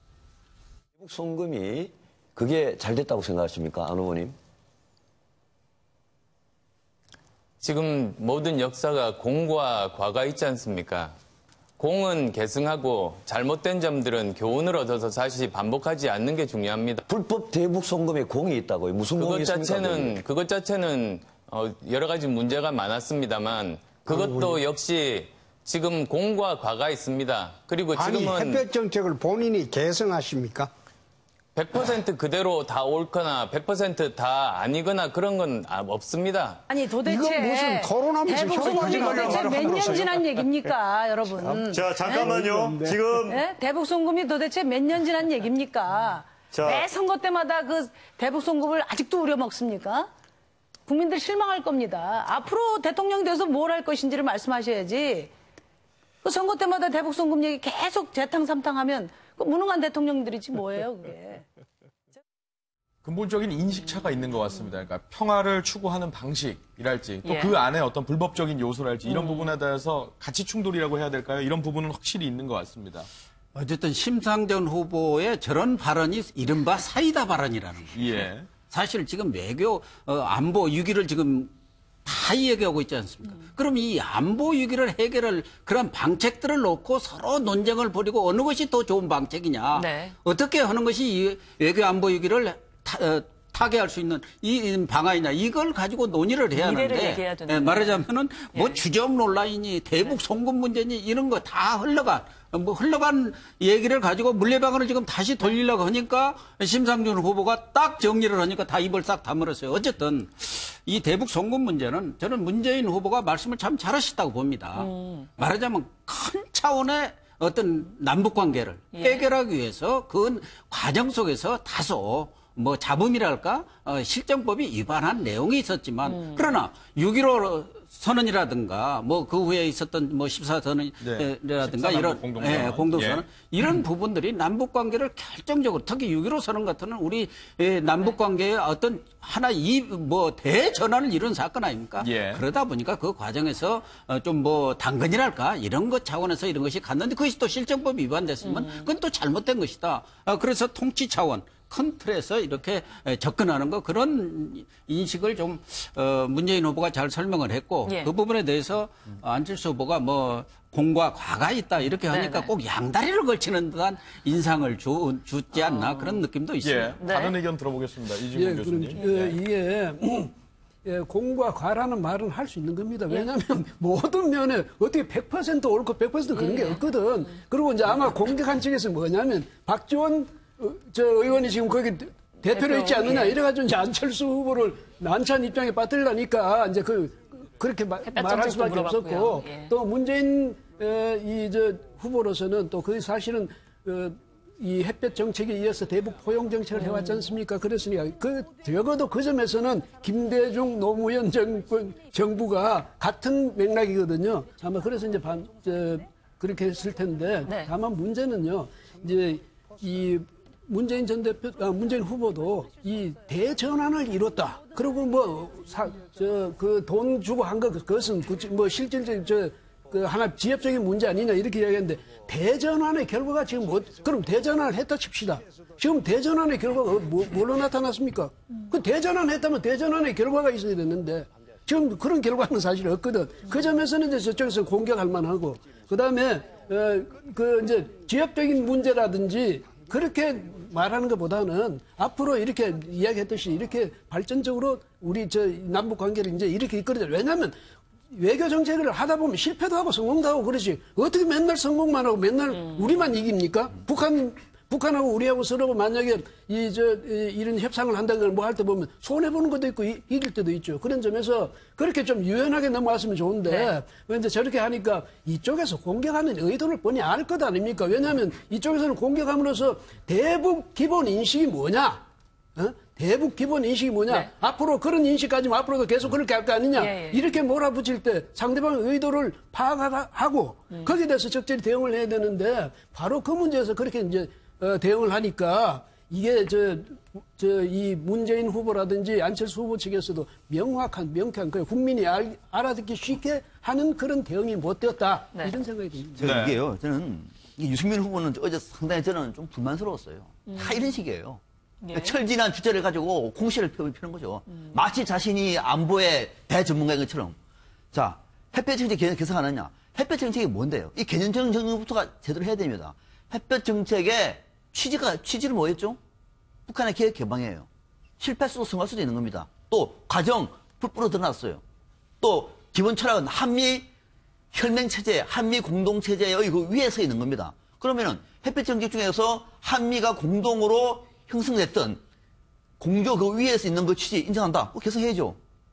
대북 송금이 그게 잘 됐다고 생각하십니까, 안 후보님? 지금 모든 역사가 공과 과가 있지 않습니까? 공은 계승하고 잘못된 점들은 교훈을 얻어서 다시 반복하지 않는 게 중요합니다. 불법 대북 송금에 공이 있다고요? 무슨 공이 그것 있습니까? 자체는 그게? 그것 자체는 어, 여러 가지 문제가 많았습니다만 그것도 역시 지금 공과 과가 있습니다. 그리고 아니, 지금은 햇볕 정책을 본인이 개성하십니까? 백 퍼센트 그대로 다 옳거나 백 퍼센트 다 아니거나 그런 건 아, 없습니다. 아니 도대체 이건 무슨 토론하면서 대북 혀를 송금이 가지고 도대체 말을 몇 년 함으로써요. 지난 얘기입니까, 여러분? 자, 잠깐만요. 지금 네? 대북 송금이 도대체 몇 년 지난 얘기입니까? 자. 매 선거 때마다 그 대북 송금을 아직도 우려먹습니까? 국민들 실망할 겁니다. 앞으로 대통령 돼서 뭘 할 것인지를 말씀하셔야지. 그 선거 때마다 대북 송금 얘기 계속 재탕삼탕하면 그 무능한 대통령들이지 뭐예요, 그게. 근본적인 인식차가 있는 것 같습니다. 그러니까 평화를 추구하는 방식이랄지 또 예. 그 안에 어떤 불법적인 요소랄지 이런 부분에 대해서 가치 충돌이라고 해야 될까요? 이런 부분은 확실히 있는 것 같습니다. 어쨌든 심상정 후보의 저런 발언이 이른바 사이다 발언이라는 거예요. 예. 사실 지금 외교 어, 안보 위기를 지금 다 얘기하고 있지 않습니까? 음. 그럼 이 안보 위기를 해결할 그런 방책들을 놓고 서로 논쟁을 벌이고 어느 것이 더 좋은 방책이냐? 네. 어떻게 하는 것이 이 외교 안보 위기를 타, 어, 타개할 수 있는 이 방안이냐? 이걸 가지고 논의를 해야 미래를 하는데 얘기해야 되는데. 예, 말하자면은 뭐 예. 주적 논란이니 대북 송금 문제니 이런 거 다 흘러간 뭐 흘러간 얘기를 가지고 물레방아를 지금 다시 돌리려고 하니까 심상정 후보가 딱 정리를 하니까 다 입을 싹 다물었어요. 어쨌든 이 대북 송금 문제는 저는 문재인 후보가 말씀을 참 잘하셨다고 봅니다. 음. 말하자면 큰 차원의 어떤 남북 관계를 예. 해결하기 위해서 그 과정 속에서 다소 뭐 잡음이랄까 어, 실정법이 위반한 내용이 있었지만 음. 그러나 육점일오 선언이라든가 뭐 그 후에 있었던 뭐 십사 선언이라든가 네. 이런 공동선언. 예, 공동선언 예. 이런 부분들이 남북 관계를 결정적으로 특히 육점일오 선언 같은 우리 예, 남북 관계의 어떤 하나 이 뭐 대전환을 이룬 사건 아닙니까? 예. 그러다 보니까 그 과정에서 어, 좀 뭐 당근이랄까 이런 것 차원에서 이런 것이 갔는데 그것이 또 실정법 위반됐으면 그건 또 잘못된 것이다. 어, 그래서 통치 차원 큰 틀에서 이렇게 접근하는 거 그런 인식을 좀 어, 문재인 후보가 잘 설명을 했고 예. 그 부분에 대해서 안철수 후보가 뭐 공과 과가 있다 이렇게 하니까 네네. 꼭 양다리를 걸치는 듯한 인상을 주, 주지 않나 그런 느낌도 있습니다. 예. 네. 다른 의견 들어보겠습니다. 이진국 예, 그럼 교수님. 예, 예. 이게 예, 공과 과라는 말은 할 수 있는 겁니다. 왜냐하면 모든 면에 어떻게 백 퍼센트 옳고 백 퍼센트 그런 게 없거든. 그리고 이제 아마 공격한 측에서 뭐냐면 박지원 어, 저 의원이 지금 거기 대표로 있지 않느냐 이래가지고 이제 안철수 후보를 난처한 입장에 빠뜨리려니까 이제 그 그렇게 마, 햇볕 말할 정책도 수밖에 물어봤고요. 없었고 예. 또 문재인 이 저 후보로서는 또 그 사실은 어, 이 햇볕 정책에 이어서 대북 포용 정책을 해왔지 않습니까? 그랬으니까 그 적어도 그 점에서는 김대중 노무현 정부, 정부가 같은 맥락이거든요. 아마 그래서 이제 반, 저, 그렇게 했을 텐데 네. 다만 문제는요. 이제 이 문재인 전 대표, 아, 문재인 후보도 이 대전환을 이뤘다. 그리고 뭐, 사, 저, 그 돈 주고 한 것, 그것은 구체- 뭐 실질적인 저, 그 하나 지엽적인 문제 아니냐 이렇게 이야기했는데 대전환의 결과가 지금 뭐, 그럼 대전환을 했다 칩시다. 지금 대전환의 결과가 뭐, 뭘로 나타났습니까? 그 대전환 했다면 대전환의 결과가 있어야 되는데 지금 그런 결과는 사실 없거든. 그 점에서는 이제 저쪽에서 공격할 만하고 그 다음에 어, 그 이제 지역적인 문제라든지 그렇게 말하는 것보다는 앞으로 이렇게 이야기했듯이 이렇게 발전적으로 우리 저 남북 관계를 이제 이렇게 이끌어야 돼. 왜냐하면 외교 정책을 하다 보면 실패도 하고 성공도 하고 그러지. 어떻게 맨날 성공만 하고 맨날 우리만 이깁니까? 북한 북한하고 우리하고 서로 만약에 이 저 이런 협상을 한다거나 뭐 할 때 보면 손해 보는 것도 있고 이, 이길 때도 있죠. 그런 점에서 그렇게 좀 유연하게 넘어왔으면 좋은데 네. 왠지 저렇게 하니까 이쪽에서 공격하는 의도를 뻔히 알 것 아닙니까? 왜냐하면 이쪽에서는 공격함으로써 대북 기본 인식이 뭐냐? 어? 대북 기본 인식이 뭐냐? 네. 앞으로 그런 인식 가지면 앞으로도 계속 그렇게 할 거 아니냐? 예, 예. 이렇게 몰아붙일 때 상대방의 의도를 파악하고 음. 거기에 대해서 적절히 대응을 해야 되는데 바로 그 문제에서 그렇게 이제 어, 대응을 하니까 이게 저, 저, 이 문재인 후보라든지 안철수 후보 측에서도 명확한, 명쾌한, 그 국민이 알, 알아듣기 쉽게 하는 그런 대응이 못 되었다. 네. 이런 생각이 듭니다. 제가 네. 이게요, 저는 이 유승민 후보는 어제 상당히 저는 좀 불만스러웠어요. 다 이런 식이에요. 그러니까 예. 철진한 주제를 가지고 공시를 펴- 펴는 거죠. 마치 자신이 안보의 대전문가인 것처럼. 자, 햇볕 정책 개념 개선하느냐? 햇볕 정책이 뭔데요? 이 개념적 정부터가 제대로 해야 됩니다. 햇볕 정책의 취지가, 취지를 뭐였죠? 북한의 계획 개방이에요. 실패할 수도 성공할 수도 있는 겁니다. 또, 과정, 불법으로 드러났어요. 또, 기본 철학은 한미 혈맹체제, 한미 공동체제의 그 위에 서 있는 겁니다. 그러면은 햇볕 정책 중에서 한미가 공동으로 형성됐던 공조 그 위에서 있는 그 취지 인정한다. 그거 개선해야죠.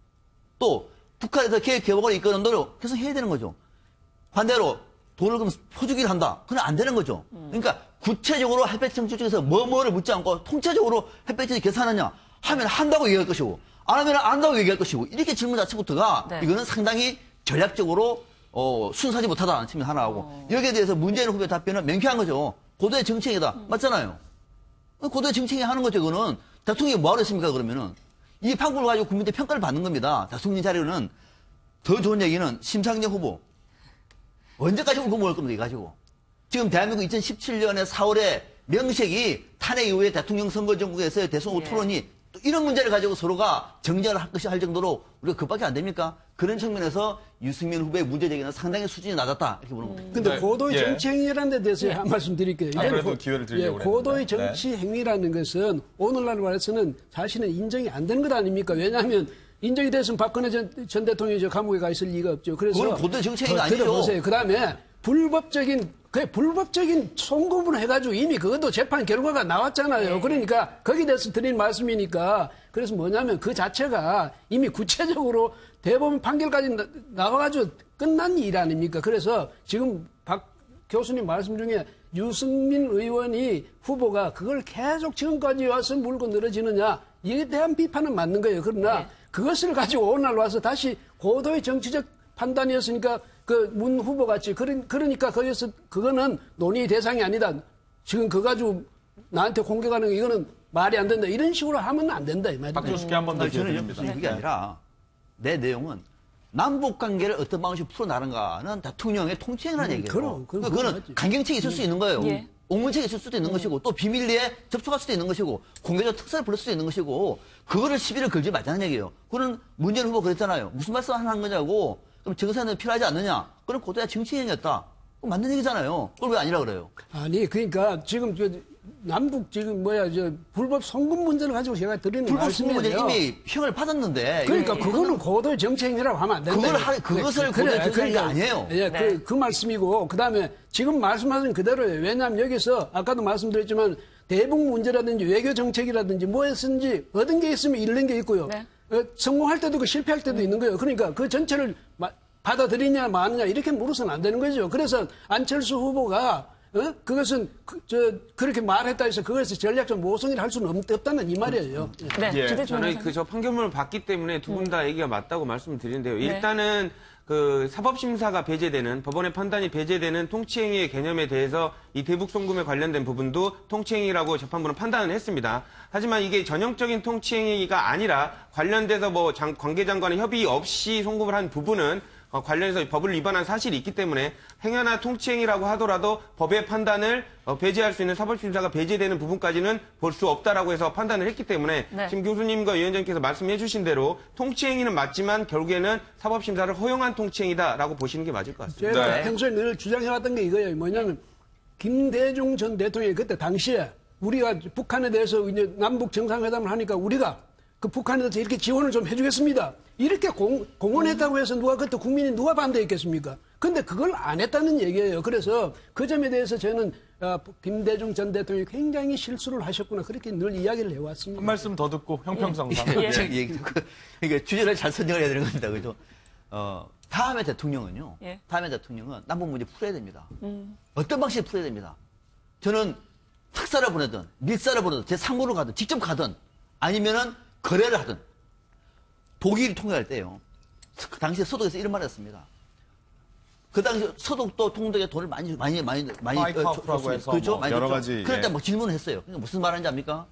또, 북한에서 계획 개방을 이끄는 노력 개선해야 되는 거죠. 반대로 돈을 그럼 퍼주기를 한다. 그건 안 되는 거죠. 그러니까 구체적으로 햇볕 정책 중에서 뭐뭐를 묻지 않고 통체적으로 햇볕 정책 개선하느냐 하면 한다고 얘기할 것이고 안 하면 안 한다고 얘기할 것이고 이렇게 질문 자체부터가 네. 이거는 상당히 전략적으로 어, 순수하지 못하다는 측면이 하나하고 어. 여기에 대해서 문재인 후보의 답변은 명쾌한 거죠. 고도의 정책이다. 음. 맞잖아요. 고도의 정책이 하는 거죠. 이거는 대통령이 뭐하러 했습니까? 그러면은 이 판결을 가지고 국민들 평가를 받는 겁니다. 대통령 자료는 더 좋은 얘기는 심상정 후보 언제까지 울고 먹을 겁니까? 이 가지고 지금 대한민국 이천십칠 년에 사월에 명색이 탄핵 이후에 대통령 선거 전국에서의 대선 후보 예. 토론이 또 이런 문제를 가지고 서로가 정쟁을 할 것이 할 정도로 우리가 그밖에 안 됩니까? 그런 측면에서 유승민 후보의 문제 제기는 상당히 수준이 낮았다 이렇게 보는 겁니다. 근데 네. 고도의 예. 정치 행위라는 데 대해서 한 말씀 드릴게요. 아, 그래도 이건 기회를 드리려고 예, 고도의 그랬는데. 정치 행위라는 것은 오늘날 말해서는 사실은 인정이 안 되는 것 아닙니까? 왜냐하면 인정이 됐으면 박근혜 전, 전 대통령이 저 감옥에 가 있을 리가 없죠. 그래서 그건 고도의 정치 행위가 더 아니죠. 들어보세요. 그다음에 불법적인 그 불법적인 송금을 해가지고 이미 그것도 재판 결과가 나왔잖아요. 그러니까 거기에 대해서 드린 말씀이니까 그래서 뭐냐면 그 자체가 이미 구체적으로 대법원 판결까지 나- 나와가지고 끝난 일 아닙니까? 그래서 지금 박 교수님 말씀 중에 유승민 의원이 후보가 그걸 계속 지금까지 와서 물고 늘어지느냐 이에 대한 비판은 맞는 거예요. 그러나 네. 그것을 가지고 오늘 와서 다시 고도의 정치적 판단이었으니까 그 문 후보 같이 그러, 그러니까 거기서 그거는 논의 대상이 아니다. 지금 그거 가지고 나한테 공격하는 거 이거는 말이 안 된다. 이런 식으로 하면 안 된다 이 말이에요. 박준수께 한 번 더 아니, 기회 저는 드립니다. 그게 아니라 내 내용은 남북 관계를 어떤 방식으로 풀어나가는가는 대통령의 통치행위라는 음, 얘기예요. 그럼, 그럼, 그거는 그건 맞지. 강경책이 있을 수 있는 거예요. 예. 옹문책이 있을 수도 있는 것이고 또 비밀리에 접촉할 수도 있는 것이고 공개적 특사를 부를 수도 있는 것이고 그거를 시비를 걸지 말자는 얘기예요. 그거는 문재인 후보 그랬잖아요. 무슨 말씀 하는 거냐고 그럼 정사는 필요하지 않느냐. 그건 고도의 정치행위였다. 그건 맞는 얘기잖아요. 그걸 왜 아니라 그래요? 아니 그러니까 지금 저 남북 지금 뭐야 저 불법 송금 문제를 가지고 제가 드리는 불법 송금은 말씀이에요. 이미 형을 받았는데 그러니까 이거- 그거는 고도의 정치행위라고 하면 안 된다. 그걸 하- 그것을 고도의 정치행위가 아니에요. 예, 네. 그, 그 말씀이고 그다음에 지금 말씀하신 그대로예요. 왜냐하면 여기서 아까도 말씀드렸지만 대북 문제라든지 외교 정책이라든지 뭐였든지 얻은 게 있으면 잃는 게 있고요. 네. 어, 성공할 때도 그 실패할 때도 있는 거예요. 그러니까 그 전체를 마- 받아들이냐 마느냐 이렇게 물어서는 안 되는 거죠. 그래서 안철수 후보가 어? 그것은 그, 저 그렇게 말했다 해서 그것을 전략적 모성이라 할 수는 없, 없다는 이 말이에요. 네, 예. 기대 저는 좀 그 저 판결문을 봤기 때문에 두 분 다 얘기가 맞다고 말씀을 드리는데요. 네. 일단은 그 사법심사가 배제되는 법원의 판단이 배제되는 통치행위의 개념에 대해서 이 대북 송금에 관련된 부분도 통치행위라고 재판부는 판단을 했습니다. 하지만 이게 전형적인 통치행위가 아니라 관련돼서 뭐 장, 관계장관의 협의 없이 송금을 한 부분은 어, 관련해서 법을 위반한 사실이 있기 때문에 행여나 통치행위라고 하더라도 법의 판단을 어, 배제할 수 있는 사법심사가 배제되는 부분까지는 볼 수 없다라고 해서 판단을 했기 때문에 네. 지금 교수님과 위원장님께서 말씀해 주신 대로 통치행위는 맞지만 결국에는 사법심사를 허용한 통치행위다라고 보시는 게 맞을 것 같습니다. 제가 네. 평소에 늘 주장해왔던 게 이거예요. 뭐냐면 김대중 전 대통령이 그때 당시에 우리가 북한에 대해서 이제 남북 정상회담을 하니까 우리가 그 북한에 대해서 이렇게 지원을 좀 해주겠습니다. 이렇게 공, 공언했다고 해서 누가 그때 국민이 누가 반대했겠습니까? 근데 그걸 안 했다는 얘기예요. 그래서 그 점에 대해서 저는 아, 김대중 전 대통령이 굉장히 실수를 하셨구나 그렇게 늘 이야기를 해왔습니다. 한 말씀 더 듣고 형평성상. 예. 예. 얘기 듣고 그러니까 주제를 잘 선정을 해야 되는 겁니다. 그죠? 어, 다음에 대통령은요. 예. 다음에 대통령은 남북 문제 풀어야 됩니다. 어떤 방식으로 풀어야 됩니다. 저는 특사를 보내든 밀사를 보내든 제 상고를 가든 직접 가든 아니면은 거래를 하든 독일 통일할 때요. 그 당시에 서독에서 이런 말을 했습니다. 그 당시 서독도 통독에 돈을 많이 많이 많이 많이 파이카우프라고 줬- 해서 그렇죠? 뭐 많이 여러 줬죠. 가지, 그럴 때 예. 뭐 질문을 했어요. 그러니까 무슨 말하는지 압니까?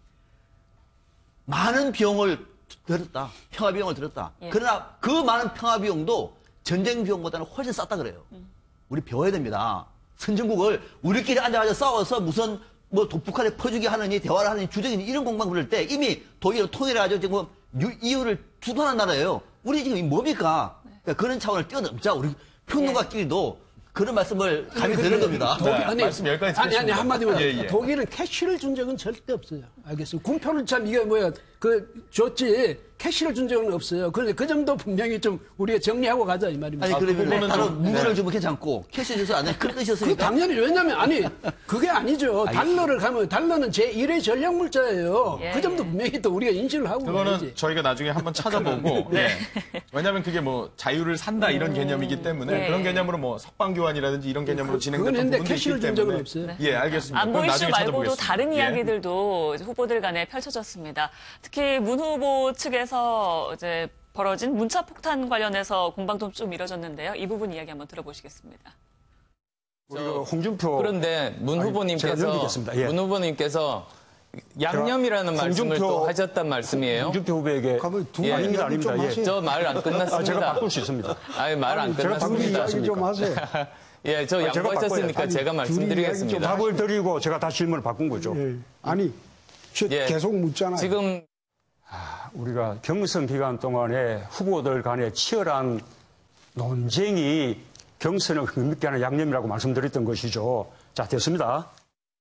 많은 비용을 들었다. 평화 비용을 들었다. 예. 그러나 그 많은 평화 비용도 전쟁 비용보다는 훨씬 쌌다 그래요. 우리 배워야 됩니다. 선진국을 우리끼리 앉아가지고 싸워서 무슨 뭐 북한에 퍼주기 하느니 대화를 하느니 주적이니 이런 공방 부를 때 이미 독일은 통일해가지고 지금 유- 이유를 주도하는 나라예요. 우리 지금 뭡니까? 그러니까 그런 차원을 뛰어넘자. 우리 평론가끼리도 그런 말씀을 감히 드는 겁니다. 독일, 네, 아니, 말씀 여기까지 아니, 아니, 한마디만. 예, 예. 독일은 캐시를 준 적은 절대 없어요. 알겠습니다. 군표는 참 이게 뭐야, 그, 줬지, 캐시를 준 적은 없어요. 그런데 그 점도 분명히 좀 우리가 정리하고 가자, 이 말입니다. 아니, 그러면 아, 바로 문구를 네. 주면 괜찮고, 캐시 줘서 안 해. 그런 뜻이었으니까. 그 당연히, 왜냐면, 아니, 그게 아니죠. 달러를 가면, 달러는 제일의 전략물자예요. 예, 그 점도 분명히 또 우리가 인지를 하고. 그거는 가야지. 저희가 나중에 한번 찾아보고 예. 왜냐하면 그게 뭐 자유를 산다 이런 개념이기 때문에 예. 그런 개념으로 뭐 석방교환이라든지 이런 개념으로 진행됐던 그건 했는데 부분도 캐시를 있기 준 적은 때문에 없어요. 예, 알겠습니다. 안보 그건 이슈 나중에 말고도 찾아보겠습니다. 다른 예. 이야기들도 후보들 간에 펼쳐졌습니다. 특히 문 후보 측에서 이제 벌어진 문자 폭탄 관련해서 공방도 좀 이뤄졌는데요. 이 부분 이야기 한번 들어보시겠습니다. 우리가 홍준표 그런데 문 아니, 후보님께서 제가 넘기겠습니다. 예. 문 후보님께서 양념이라는 말씀을 홍준표- 또 하셨단 말씀이에요. 홍준표 후보에게 두 예. 아닙니다, 이야기 좀 아닙니다. 예. 하세요. 저 말 안 끝났습니다. 아, 제가 바꿀 수 있습니다. 아니, 말 안 제가 바꿀 수 끝났습니다. 이야기 좀 하세요. 예, 저 아, 제가 양보하셨으니까 바꿔요. 제가 아니, 말씀드리겠습니다. 답을 드리고 제가 다시 질문을 바꾼 거죠. 예. 아니, 저 예. 계속 묻잖아요. 지금 우리가 경선 기간 동안에 후보들 간의 치열한 논쟁이 경선을 흥미있게 하는 양념이라고 말씀드렸던 것이죠. 자, 됐습니다.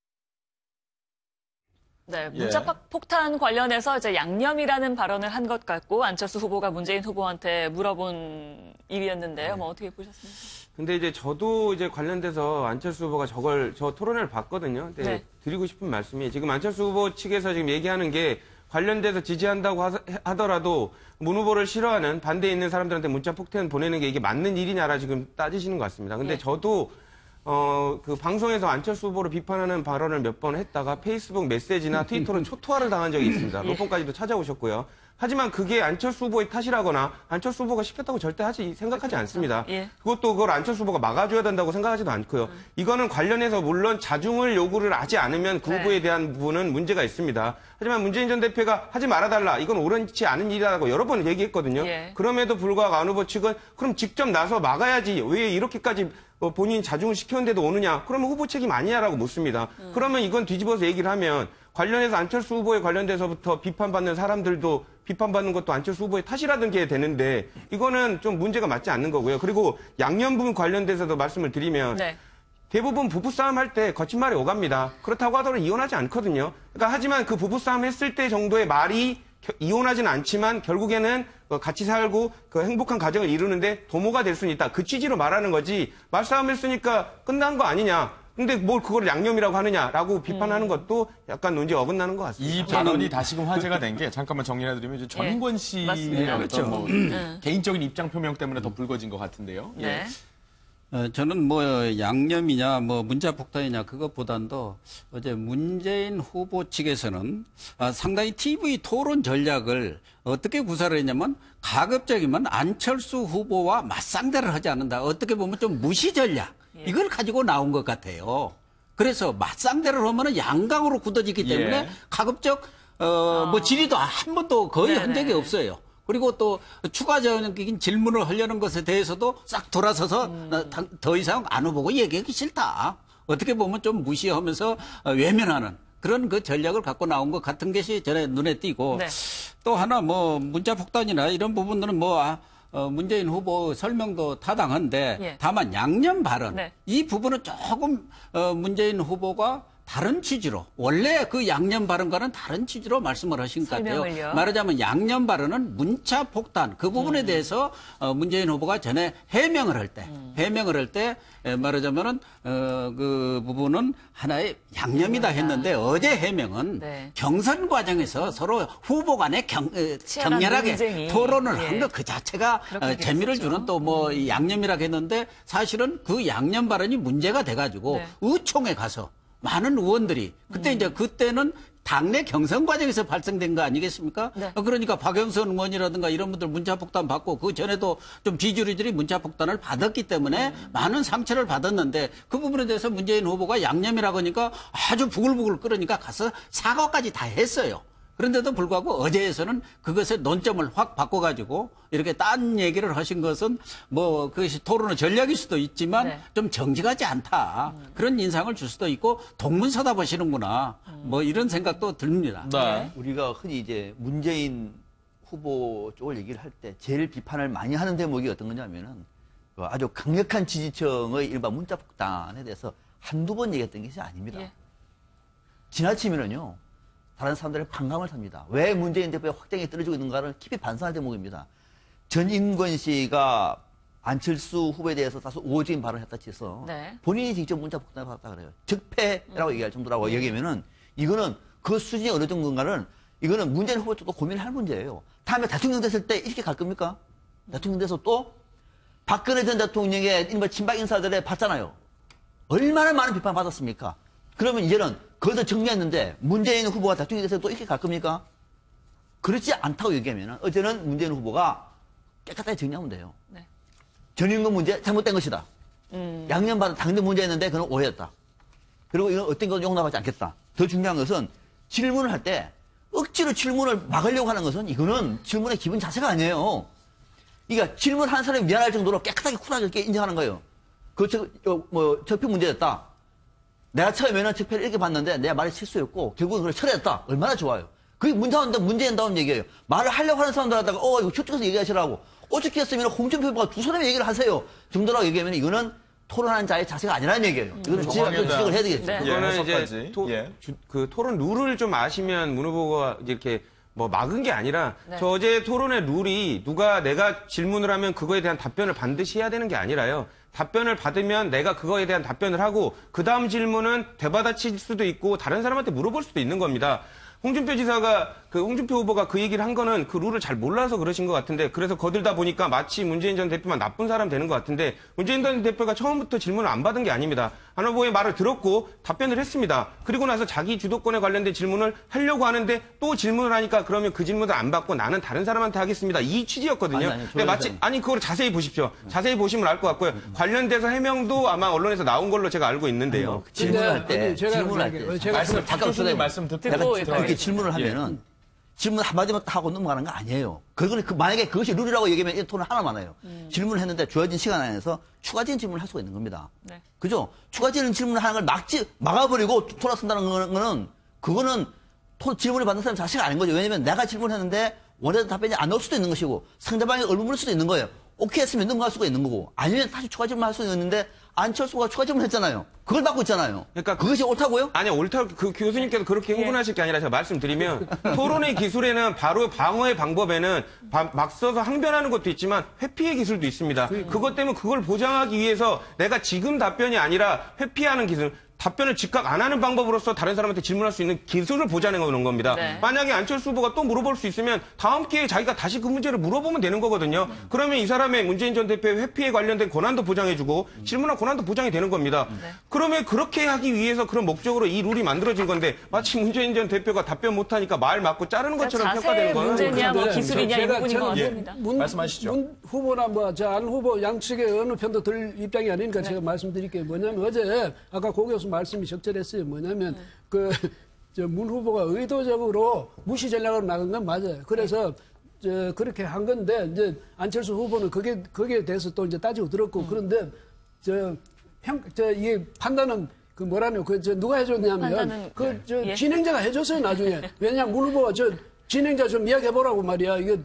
네, 예. 문자 폭탄 관련해서 이제 양념이라는 발언을 한 것 같고 안철수 후보가 문재인 후보한테 물어본 일이었는데요. 뭐 어떻게 보셨습니까? 근데 이제 저도 이제 관련돼서 안철수 후보가 저걸 저 토론회를 봤거든요. 근데 네. 드리고 싶은 말씀이 지금 안철수 후보 측에서 지금 얘기하는 게 관련돼서 지지한다고 하- 하더라도 문 후보를 싫어하는 반대에 있는 사람들한테 문자 폭탄 보내는 게 이게 맞는 일이냐라 지금 따지시는 것 같습니다. 근데 네. 저도 어, 그 방송에서 안철수 후보를 비판하는 발언을 몇 번 했다가 페이스북 메시지나 트위터로 초토화를 당한 적이 있습니다. 몇 번까지도 찾아오셨고요. 하지만 그게 안철수 후보의 탓이라거나 안철수 후보가 시켰다고 절대 하지 생각하지 않습니다. 예. 그것도 그걸 안철수 후보가 막아줘야 된다고 생각하지도 않고요. 이거는 관련해서 물론 자중을 요구를 하지 않으면 그 네. 후보에 대한 부분은 문제가 있습니다. 하지만 문재인 전 대표가 하지 말아달라. 이건 옳지 않은 일이라고 여러 번 얘기했거든요. 예. 그럼에도 불구하고 안 후보 측은 그럼 직접 나서 막아야지. 왜 이렇게까지 어, 본인 자중을 시켰는데도 오느냐. 그러면 후보 책임 아니냐라고 묻습니다. 음. 그러면 이건 뒤집어서 얘기를 하면 관련해서 안철수 후보에 관련돼서부터 비판받는 사람들도 비판받는 것도 안철수 후보의 탓이라는 게 되는데 이거는 좀 문제가 맞지 않는 거고요. 그리고 양념 부분 관련돼서도 말씀을 드리면 네. 대부분 부부싸움 할 때 거친 말이 오갑니다. 그렇다고 하더라도 이혼하지 않거든요. 그러니까 하지만 그 부부싸움 했을 때 정도의 말이 겨- 이혼하지는 않지만 결국에는 어, 같이 살고 그 행복한 가정을 이루는데 도모가 될 수는 있다. 그 취지로 말하는 거지 말싸움 했으니까 끝난 거 아니냐. 근데 뭘 그걸 양념이라고 하느냐라고 비판하는 것도 약간 논지가 어긋나는 것 같습니다. 이 발언이 다시금 화제가 된 게 잠깐만 정리해드리면 이제 전인권 씨의 맞습니다. 어떤 뭐 개인적인 입장 표명 때문에 더 불거진 것 같은데요. 예. 네. 어, 저는 뭐 양념이냐 뭐 문자 폭탄이냐 그것보단도 어제 문재인 후보 측에서는 아, 상당히 티비 토론 전략을 어떻게 구사를 했냐면 가급적이면 안철수 후보와 맞상대를 하지 않는다. 어떻게 보면 좀 무시 전략 이걸 가지고 나온 것 같아요. 그래서 맞상대를 하면은 양강으로 굳어지기 때문에 예. 가급적 어, 뭐 질의도 한 번도 거의 한 적이 네네. 없어요. 그리고 또 추가적인 질문을 하려는 것에 대해서도 싹 돌아서서 나- 다- 더 이상 안 해보고 얘기하기 싫다. 어떻게 보면 좀 무시하면서 어, 외면하는 그런 그 전략을 갖고 나온 것 같은 것이 전에 눈에 띄고 네. 또 하나 뭐 문자 폭탄이나 이런 부분들은 뭐 아, 어, 문재인 후보 설명도 타당한데 예. 다만 양념 발언 네. 이 부분은 조금 어, 문재인 후보가 다른 취지로 원래 그 양념 발언과는 다른 취지로 말씀을 하신 것 같아요. 설명을요? 말하자면 양념 발언은 문자 폭탄 그 부분에 대해서 어, 문재인 후보가 전에 해명을 할 때 해명을 할 때 말하자면은 어, 그 부분은 하나의 양념이다 했는데 어제 해명은 네. 경선 과정에서 서로 후보 간의 경, 어, 치열한 격렬하게 논쟁이. 토론을 예. 한 것 그 자체가 그렇게 어, 재미를 됐었죠. 주는 또 뭐 양념이라고 했는데 사실은 그 양념 발언이 문제가 돼가지고 네. 의총에 가서 많은 의원들이 그때 음. 이제 그때는 당내 경선 과정에서 발생된 거 아니겠습니까? 네. 어, 그러니까 박영선 의원이라든가 이런 분들 문자 폭탄 받고 그 전에도 좀 비주류들이 문자 폭탄을 받았기 때문에 음. 많은 상처를 받았는데 그 부분에 대해서 문재인 후보가 양념이라고 하니까 아주 부글부글 끓으니까 가서 사과까지 다 했어요. 그런데도 불구하고 어제에서는 그것의 논점을 확 바꿔가지고 이렇게 딴 얘기를 하신 것은 뭐 그것이 토론의 전략일 수도 있지만 네. 좀 정직하지 않다. 그런 인상을 줄 수도 있고 동문서답하시는구나. 뭐 이런 생각도 듭니다. 네. 우리가 흔히 이제 문재인 후보 쪽을 얘기를 할 때 제일 비판을 많이 하는 대목이 어떤 거냐면은 그 아주 강력한 지지층의 일반 문자 폭탄에 대해서 한두 번 얘기했던 것이 아닙니다. 예. 지나치면은요, 다른 사람들의 반감을 삽니다. 왜 문재인 대표의 확장이 떨어지고 있는가를 깊이 반성할 대목입니다. 전인권 씨가 안철수 후보에 대해서 다소 우호적인 발언을 했다 치서 네. 본인이 직접 문자 폭탄을 받았다 그래요. 적폐라고 음. 얘기할 정도라고 얘기하면은 이거는 그 수준이 어느 정도인가는 이거는 문재인 후보 쪽도 고민할 문제예요. 다음에 대통령 됐을 때 이렇게 갈 겁니까? 대통령 돼서 또 박근혜 전 대통령의 이른바 친박 인사들에 봤잖아요. 얼마나 많은 비판 받았습니까? 그러면 이제는 거기서 정리했는데 문재인 후보가 대통령이 돼서 또 이렇게 갈 겁니까? 그렇지 않다고 얘기하면 어제는 문재인 후보가 깨끗하게 정리하면 돼요. 네. 전임금 문제 잘못된 것이다. 음. 양념받은 당대 문제였는데 그건 오해였다. 그리고 이건 어떤 건 용납하지 않겠다. 더 중요한 것은 질문을 할 때 억지로 질문을 막으려고 하는 것은 이거는 질문의 기본 자세가 아니에요. 그러니까 질문한 사람이 미안할 정도로 깨끗하게 쿨하게 인정하는 거예요. 그, 저, 뭐, 적폐 문제였다. 내가 처음에는 적폐를 이렇게 봤는데 내 말이 실수였고 결국은 그걸 철회했다. 얼마나 좋아요. 그게 문제인데 문제인다운 얘기예요. 말을 하려고 하는 사람들 하다가 어, 이거 저쪽에서 얘기하시라고. 어떻게 했으면 홍준표 후보가 두 사람이 얘기를 하세요. 정도라고 얘기하면 이거는 토론하는 자의 자세가 아니라는 얘기예요. 이거는 지적을 지적을 해야 되겠죠. 네. 그거는 예, 이제 토, 예. 주, 그 토론 룰을 좀 아시면 문 후보가 이렇게 뭐 막은 게 아니라 네. 저 어제 토론의 룰이 누가 내가 질문을 하면 그거에 대한 답변을 반드시 해야 되는 게 아니라요. 답변을 받으면 내가 그거에 대한 답변을 하고 그 다음 질문은 되받아칠 수도 있고 다른 사람한테 물어볼 수도 있는 겁니다. 홍준표 지사가 그 홍준표 후보가 그 얘기를 한 거는 그 룰을 잘 몰라서 그러신 것 같은데 그래서 거들다 보니까 마치 문재인 전 대표만 나쁜 사람 되는 것 같은데 문재인 전 대표가 처음부터 질문을 안 받은 게 아닙니다. 안 후보의 말을 들었고 답변을 했습니다. 그리고 나서 자기 주도권에 관련된 질문을 하려고 하는데 또 질문을 하니까 그러면 그 질문을 안 받고 나는 다른 사람한테 하겠습니다. 이 취지였거든요. 아니, 아니, 근데 마치 아니 그걸 자세히 보십시오. 자세히 보시면 알 것 같고요. 관련돼서 해명도 아마 언론에서 나온 걸로 제가 알고 있는데요. 질문할 때, 아니, 제가 질문할 때. 그러니까 제가 말씀, 잠깐 교수님 없어요. 말씀 듣고 내가 듣고 그렇게 질문을 하면은 질문 한마디만 딱 하고 넘어가는 거 아니에요. 그거는 그 만약에 그것이 룰이라고 얘기하면 이 토론 하나만 해요. 음. 질문을 했는데 주어진 시간 안에서 추가적인 질문을 할 수가 있는 겁니다. 네. 그죠? 추가적인 질문을 하는 걸 막지, 막아버리고 돌아선다는 거는, 그거는 토, 질문을 받는 사람 자체가 아닌 거죠. 왜냐면 내가 질문했는데 원하는 답변이 안 나올 수도 있는 것이고 상대방이 얼굴 수도 있는 거예요. 오케이 했으면 넘어갈 수가 있는 거고 아니면 다시 추가 질문을 할 수가 있는데 안철수가 추가 질문을 했잖아요. 그걸 받고 있잖아요. 그러니까 그것이 옳다고요? 아니 옳다고 그 교수님께서 그렇게 흥분하실 게 아니라 제가 말씀드리면 토론의 기술에는 바로 방어의 방법에는 바, 막 써서 항변하는 것도 있지만 회피의 기술도 있습니다. 그것 때문에 그걸 보장하기 위해서 내가 지금 답변이 아니라 회피하는 기술 답변을 즉각 안 하는 방법으로서 다른 사람한테 질문할 수 있는 기술을 보자는 거는 겁니다. 네. 만약에 안철수 후보가 또 물어볼 수 있으면 다음 기회에 자기가 다시 그 문제를 물어보면 되는 거거든요. 그러면 이 사람의 문재인 전 대표의 회피에 관련된 권한도 보장해주고 질문할 권한도 보장이 되는 겁니다. 네. 그러면 그렇게 하기 위해서 그런 목적으로 이 룰이 만들어진 건데 마치 문재인 전 대표가 답변 못하니까 말 맞고 자르는 것처럼 자세의 평가되는 거는 문제냐 뭐 그런데 기술이냐 이 제가 부분인 것 저는 같습니다. 문, 말씀하시죠. 문 후보나 뭐저안 후보 양측의 어느 편도 들 입장이 아니니까 제가 말씀드릴게요. 뭐냐면 어제 아까 고 교수 말씀이 적절했어요. 뭐냐면 그 저 문 후보가 의도적으로 무시 전략으로 나간 건 맞아요. 그래서 저 그렇게 한 건데 이제 안철수 후보는 그게 거기에 대해서 또 이제 따지고 들었고 음. 그런데 저 평 저 이게 판단은 그 뭐라뇨 그 저 누가 해줬냐면 판단은, 그 저 예. 진행자가 해줬어요 나중에. 왜냐면 문 후보가 저 진행자 좀 이야기해 보라고 말이야. 이게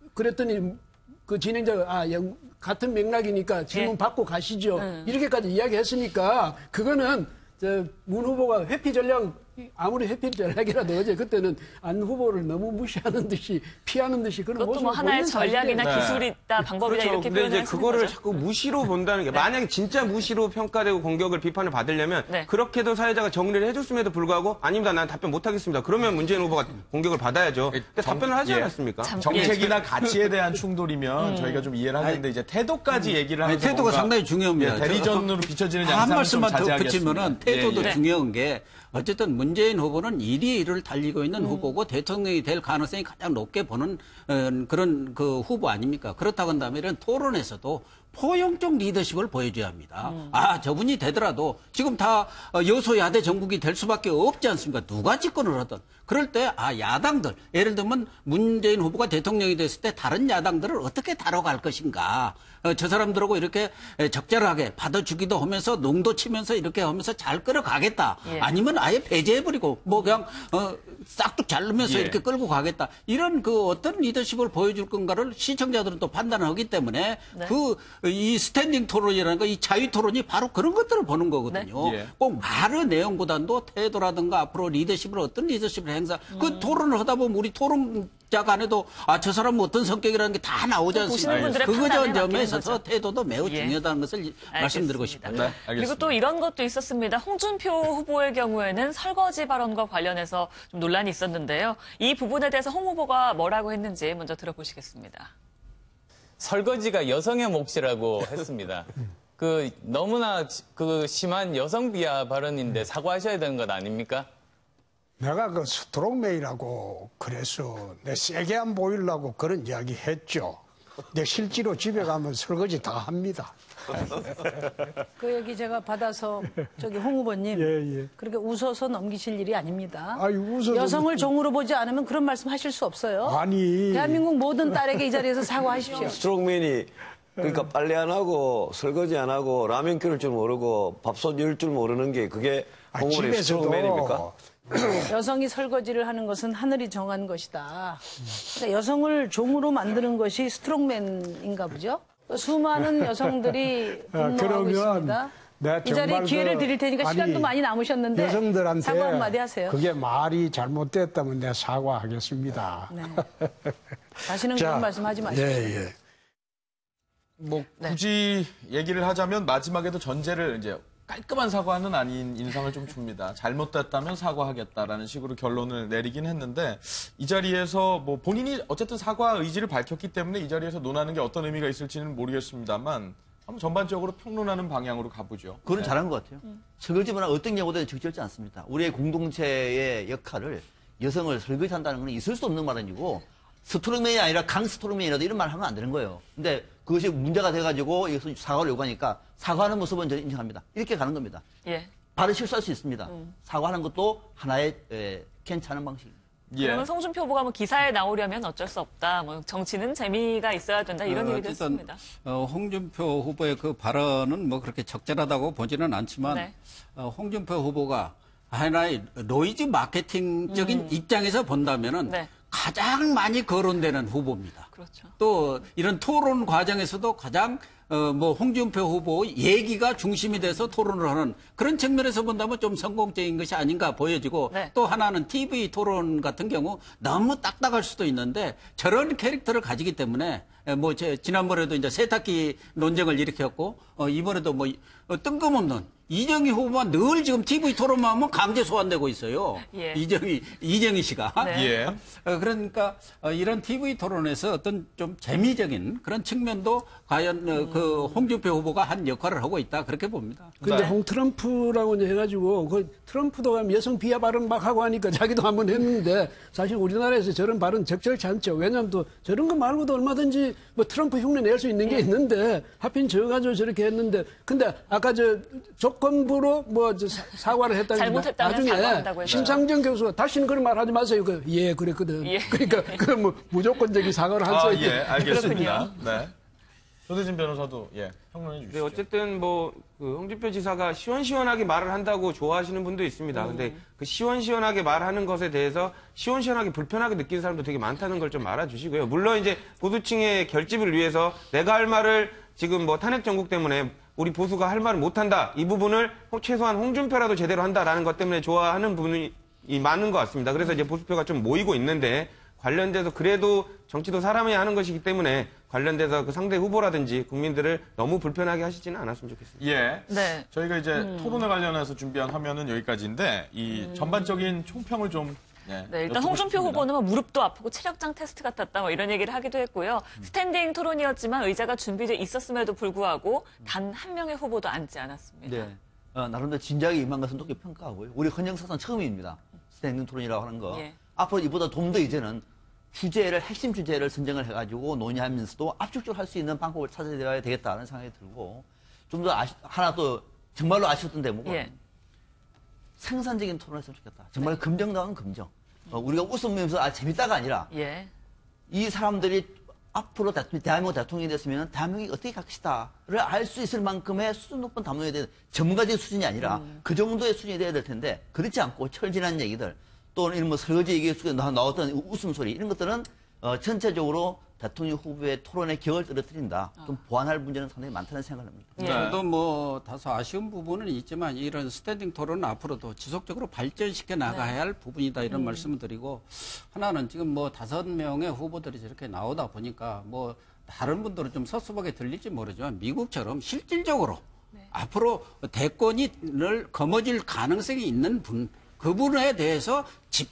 그랬더니 그 진행자가 아 영- 같은 맥락이니까 질문 예. 받고 가시죠. 음. 이렇게까지 이야기했으니까 그거는 저 문 후보가 회피 전략 아무리 회피 전략이라도 어제 그때는 안 후보를 너무 무시하는 듯이 피하는 듯이 그런 그것도 모습을 뭐 하나의 보이는 전략이나 네. 기술이다 방법이다 그렇죠. 이렇게 근데 표현을 이제 그거를 거죠. 자꾸 무시로 본다는 게 만약에 진짜 무시로 평가되고 공격을 비판을 받으려면 네. 그렇게도 사회자가 정리를 해줬음에도 불구하고 아닙니다. 난 답변 못하겠습니다. 그러면 문재인 후보가 공격을 받아야죠. 근데 정- 답변을 하지 예. 않았습니까? 참- 정책이나 가치에 대한 충돌이면 저희가 좀 이해를 하겠는데 이제 태도까지 얘기를 아니, 하면서 태도가 뭔가, 상당히 중요합니다. 예, 대리전으로 비춰지는 한 양상을 좀 말씀만 더 자제하겠습니다. 붙이면은 태도도 예, 예. 중요한 게 어쨌든 문재인 후보는 일 위 일을 달리고 있는 후보고 대통령이 될 가능성이 가장 높게 보는 어, 그런 그 후보 아닙니까? 그렇다고 한다면 토론에서도 포용적 리더십을 보여줘야 합니다. 음. 아, 저분이 되더라도 지금 다 어, 여소야대 정국이 될 수밖에 없지 않습니까? 누가 집권을 하든. 그럴 때, 아, 야당들. 예를 들면 문재인 후보가 대통령이 됐을 때 다른 야당들을 어떻게 다뤄갈 것인가. 어, 저 사람들하고 이렇게 적절하게 받아주기도 하면서 농도 치면서 이렇게 하면서 잘 끌어가겠다. 예. 아니면 아예 배제해버리고 뭐 그냥 어, 싹둑 자르면서 예. 이렇게 끌고 가겠다. 이런 그 어떤 리더십을 보여줄 건가를 시청자들은 또 판단을 하기 때문에 네. 그 이 스탠딩 토론이라는 거, 이 자유 토론이 바로 그런 것들을 보는 거거든요. 네. 예. 꼭 말의 내용보다도 태도라든가 앞으로 리더십을 어떤 리더십을 행사. 음. 그 토론을 하다 보면 우리 토론자 간에도 아, 저 사람은 어떤 성격이라는 게 다 나오지 또 보시는 않습니까? 분들의 그 판단에 점에 맡기는 있어서 거죠. 태도도 매우 예. 중요하다는 것을 말씀드리고 알겠습니다. 싶습니다. 네, 알겠습니다. 그리고 또 이런 것도 있었습니다. 홍준표 후보의 경우에는 설거지 발언과 관련해서 좀 논란이 있었는데요. 이 부분에 대해서 홍 후보가 뭐라고 했는지 먼저 들어보시겠습니다. 설거지가 여성의 몫이라고 했습니다. 그 너무나 그 심한 여성 비하 발언인데 사과하셔야 되는 것 아닙니까? 내가 그 스트롱맨이라고 그래서 내 세게 안 보이려고 그런 이야기 했죠. 근데 실제로 집에 가면 설거지 다 합니다. 그 얘기 제가 받아서 저기 홍 후보님 예, 예. 그렇게 웃어서 넘기실 일이 아닙니다. 아이, 웃어서 여성을 넘- 종으로 보지 않으면 그런 말씀 하실 수 없어요. 아니. 대한민국 모든 딸에게 이 자리에서 사과하십시오. 스트롱맨이 그러니까 빨래 안 하고 설거지 안 하고 라면 끓일 줄 모르고 밥솥 열 줄 모르는 게 그게 아, 홍보의 집에서도 스트롱맨입니까? 여성이 설거지를 하는 것은 하늘이 정한 것이다. 그러니까 여성을 종으로 만드는 것이 스트롱맨인가 보죠. 수많은 여성들이 아, 분노하고 그러면 있습니다. 내가 이 자리에 정말 기회를 그- 드릴 테니까 아니, 시간도 많이 남으셨는데 여성들한테 사과 한마디 하세요. 그게 말이 잘못됐다면 내가 사과하겠습니다. 네. 다시는 자, 그런 말씀하지 마시고. 예, 예. 뭐 굳이 얘기를 하자면 마지막에도 전제를 이제 깔끔한 사과는 아닌 인상을 좀 줍니다. 잘못됐다면 사과하겠다라는 식으로 결론을 내리긴 했는데 이 자리에서 뭐 본인이 어쨌든 사과 의지를 밝혔기 때문에 이 자리에서 논하는 게 어떤 의미가 있을지는 모르겠습니다만 한번 전반적으로 평론하는 방향으로 가보죠. 그건 잘한 것 같아요. 설거지문화 어떤 경우든 적절치 않습니다. 우리의 공동체의 역할을 여성을 설거지한다는 건 있을 수 없는 말이고 스트롱맨이 아니라 강스트롱맨이라도 이런 말 하면 안 되는 거예요. 근데 그것이 문제가 돼가지고 여기서 사과를 요구하니까 사과하는 모습은 저는 인정합니다. 이렇게 가는 겁니다. 예. 발을 실수할 수 있습니다. 사과하는 것도 하나의 에, 괜찮은 방식입니다. 예. 그러면 송준표 후보가 뭐 기사에 나오려면 어쩔 수 없다. 뭐 정치는 재미가 있어야 된다. 이런 어, 얘기도 어쨌든, 했습니다. 어, 홍준표 후보의 그 발언은 뭐 그렇게 적절하다고 보지는 않지만 네. 어, 홍준표 후보가 하나의 노이즈 마케팅적인 입장에서 본다면은 네. 가장 많이 거론되는 후보입니다. 그렇죠. 또 이런 토론 과정에서도 가장 어, 뭐 홍준표 후보 얘기가 중심이 돼서 토론을 하는 그런 측면에서 본다면 좀 성공적인 것이 아닌가 보여지고 네. 또 하나는 티비 토론 같은 경우 너무 딱딱할 수도 있는데 저런 캐릭터를 가지기 때문에 뭐 제 지난번에도 이제 세탁기 논쟁을 일으켰고 어, 이번에도 뭐 어, 뜬금없는 이정희 후보만 늘 지금 티비 토론만 하면 강제 소환되고 있어요. 예. 이정희 이정희 씨가. 네. 예. 어, 그러니까 어, 이런 티비 토론에서 어떤 좀 재미적인 그런 측면도 과연 어, 그 홍준표 후보가 한 역할을 하고 있다 그렇게 봅니다. 근데 네. 홍 트럼프라고 이제 해가지고 그 트럼프도 여성 비하 발언 막 하고 하니까 자기도 한번 했는데 사실 우리나라에서 저런 발언 적절치 않죠. 왜냐하면 또 저런 거 말고도 얼마든지 뭐 트럼프 흉내 낼 수 있는 게 있는데 하필 저 가지고 저렇게 했는데 근데 아까 저 조건부로 뭐 저 사과를 했다는 잘못했다면 나중에 사과한다고 했어요. 심상정 교수가 다시는 그런 말 하지 마세요. 그 예 그랬거든. 예. 그러니까 그 뭐 무조건적인 사과를 할 수 아, 있는. 예, 알겠습니다. 네. 조대진 변호사도 예, 평론해 네, 주시죠. 어쨌든 뭐 그 홍준표 지사가 시원시원하게 말을 한다고 좋아하시는 분도 있습니다. 근데 그 시원시원하게 말하는 것에 대해서 시원시원하게 불편하게 느끼는 사람도 되게 많다는 걸 좀 알아주시고요. 물론 이제 보수층의 결집을 위해서 내가 할 말을 지금 뭐 탄핵 정국 때문에 우리 보수가 할 말을 못한다. 이 부분을 최소한 홍준표라도 제대로 한다라는 것 때문에 좋아하는 부분이 많은 것 같습니다. 그래서 이제 보수표가 좀 모이고 있는데 관련돼서 그래도 정치도 사람이 하는 것이기 때문에 관련돼서 그 상대 후보라든지 국민들을 너무 불편하게 하시지는 않았으면 좋겠습니다. 예. 네. 저희가 이제 토론에 관련해서 준비한 화면은 여기까지인데 이 전반적인 총평을 좀 예, 네, 일단 여쭙고 홍준표 싶습니다. 후보는 뭐 무릎도 아프고 체력장 테스트 같았다 뭐 이런 얘기를 하기도 했고요. 스탠딩 토론이었지만 의자가 준비돼 있었음에도 불구하고 단 한 명의 후보도 앉지 않았습니다. 네. 어, 나름대로 진작에 임한 것은 높게 평가하고요. 우리 헌정사상 처음입니다. 스탠딩 토론이라고 하는 거. 예. 앞으로 이보다 좀 더 이제는 주제를, 핵심 주제를 선정을 해가지고 논의하면서도 압축적으로 할 수 있는 방법을 찾아야 되겠다는 생각이 들고 좀 더 아시, 하나 또 정말로 아쉬웠던 대목은 예. 생산적인 토론을 했으면 좋겠다. 정말 긍정다운 긍정. 어, 우리가 웃으면서 아, 재밌다가 아니라 예. 이 사람들이 앞으로 대통령, 대한민국 대통령이 됐으면 대한민국이 어떻게 갈 것이다를 알 수 있을 만큼의 수준 높은 담론에 대한 전문가적인 수준이 아니라 음. 그 정도의 수준이 돼야 될 텐데 그렇지 않고 철진한 얘기들 또는 이런 뭐 설거지 얘기 속에 나왔던 웃음소리 이런 것들은 어, 전체적으로 대통령 후보의 토론의 격을 떨어뜨린다. 좀 보완할 문제는 상당히 많다는 생각을 합니다. 네. 저도 뭐 다소 아쉬운 부분은 있지만 이런 스탠딩 토론은 앞으로도 지속적으로 발전시켜 나가야 할 부분이다 이런 음. 말씀을 드리고 하나는 지금 뭐 다섯 명의 후보들이 저렇게 나오다 보니까 뭐 다른 분들은 좀 섭섭하게 들릴지 모르지만 미국처럼 실질적으로 네. 앞으로 대권을 거머쥘 가능성이 있는 분 그분에 대해서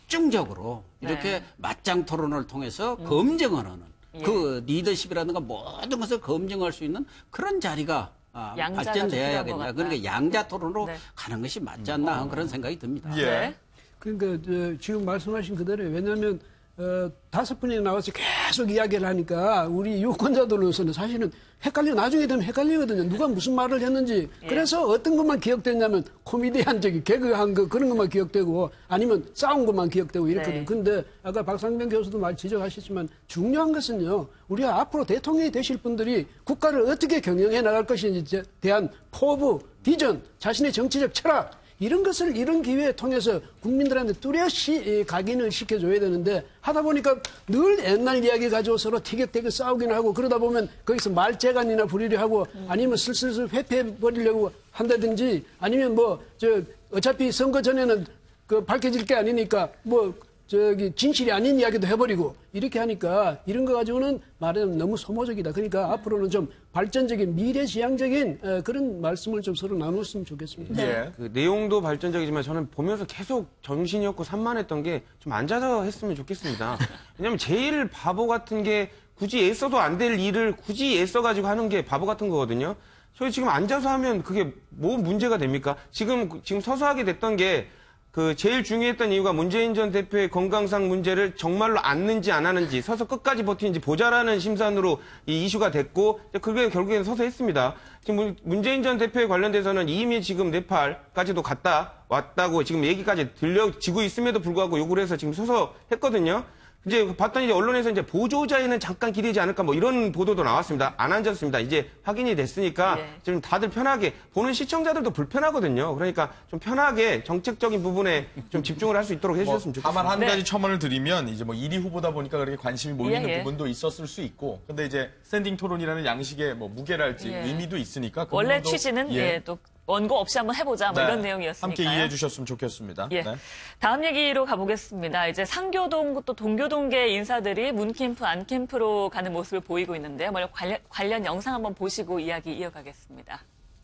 집중적으로 이렇게 네. 맞짱 토론을 통해서 음. 검증을 하는 예. 그 리더십이라든가 모든 것을 검증할 수 있는 그런 자리가 아, 발전돼야겠다. 그러니까 양자 토론으로 네. 가는 것이 맞지 않나 하는 그런 생각이 듭니다. 예. 네. 그러니까 저, 지금 말씀하신 그대로예요. 왜냐하면 어, 다섯 분이 나와서 계속 이야기를 하니까 우리 유권자들로서는 사실은 헷갈려 나중에 되면 헷갈리거든요. 누가 무슨 말을 했는지. 예. 그래서 어떤 것만 기억되냐면 코미디한 적이 개그한 거 그런 것만 기억되고 아니면 싸운 것만 기억되고 이렇거든요. 네. 근데 아까 박상병 교수도 말 지적하셨지만 중요한 것은요. 우리가 앞으로 대통령이 되실 분들이 국가를 어떻게 경영해 나갈 것인지에 대한 포부, 비전, 자신의 정치적 철학 이런 것을 이런 기회에 통해서 국민들한테 뚜렷이 각인을 시켜줘야 되는데 하다 보니까 늘 옛날 이야기 가지고 서로 티격태격 싸우기는 하고 그러다 보면 거기서 말재간이나 부리려 하고 아니면 슬슬슬 회피해버리려고 한다든지 아니면 뭐 저 어차피 선거 전에는 그 밝혀질 게 아니니까 뭐 저기 진실이 아닌 이야기도 해버리고 이렇게 하니까 이런 거 가지고는 말하자면 너무 소모적이다. 그러니까 앞으로는 좀 발전적인 미래지향적인 그런 말씀을 좀 서로 나눴으면 좋겠습니다. 네. 그 내용도 발전적이지만 저는 보면서 계속 정신이 없고 산만했던 게 좀 앉아서 했으면 좋겠습니다. 왜냐하면 제일 바보 같은 게 굳이 애써도 안 될 일을 굳이 애써가지고 하는 게 바보 같은 거거든요. 저희 지금 앉아서 하면 그게 뭐 문제가 됩니까? 지금 지금 서서 하게 됐던 게 그 제일 중요했던 이유가 문재인 전 대표의 건강상 문제를 정말로 안는지 안 하는지 서서 끝까지 버티는지 보자라는 심산으로 이 이슈가 됐고 그게 결국에는 서서 했습니다. 지금 문재인 전 대표에 관련돼서는 이미 지금 네팔까지도 갔다 왔다고 지금 얘기까지 들려지고 있음에도 불구하고 요구를 해서 지금 서서 했거든요. 이제 봤더니 이제 언론에서 이제 보조자에는 잠깐 기대지 않을까 뭐 이런 보도도 나왔습니다. 안 앉았습니다. 이제 확인이 됐으니까 네. 지금 다들 편하게 보는 시청자들도 불편하거든요. 그러니까 좀 편하게 정책적인 부분에 좀 집중을 할 수 있도록 해주셨으면 좋겠습니다. 다만 한 네. 가지 첨언을 드리면 이제 뭐 일 위 후보다 보니까 그렇게 관심이 몰리는 예, 예. 부분도 있었을 수 있고, 근데 이제 스탠딩 토론이라는 양식의 뭐 무게랄지 예. 의미도 있으니까 그 원래 부분도, 취지는 예. 예, 또 원고 없이 한번 해보자 뭐 네. 이런 내용이었으니까요. 함께 이해해 주셨으면 좋겠습니다. 예. 네. 다음 얘기로 가보겠습니다. 이제 상교동 또 동교동계 인사들이 문캠프 안캠프로 가는 모습을 보이고 있는데요. 먼저 관련, 관련 영상 한번 보시고 이야기 이어가겠습니다.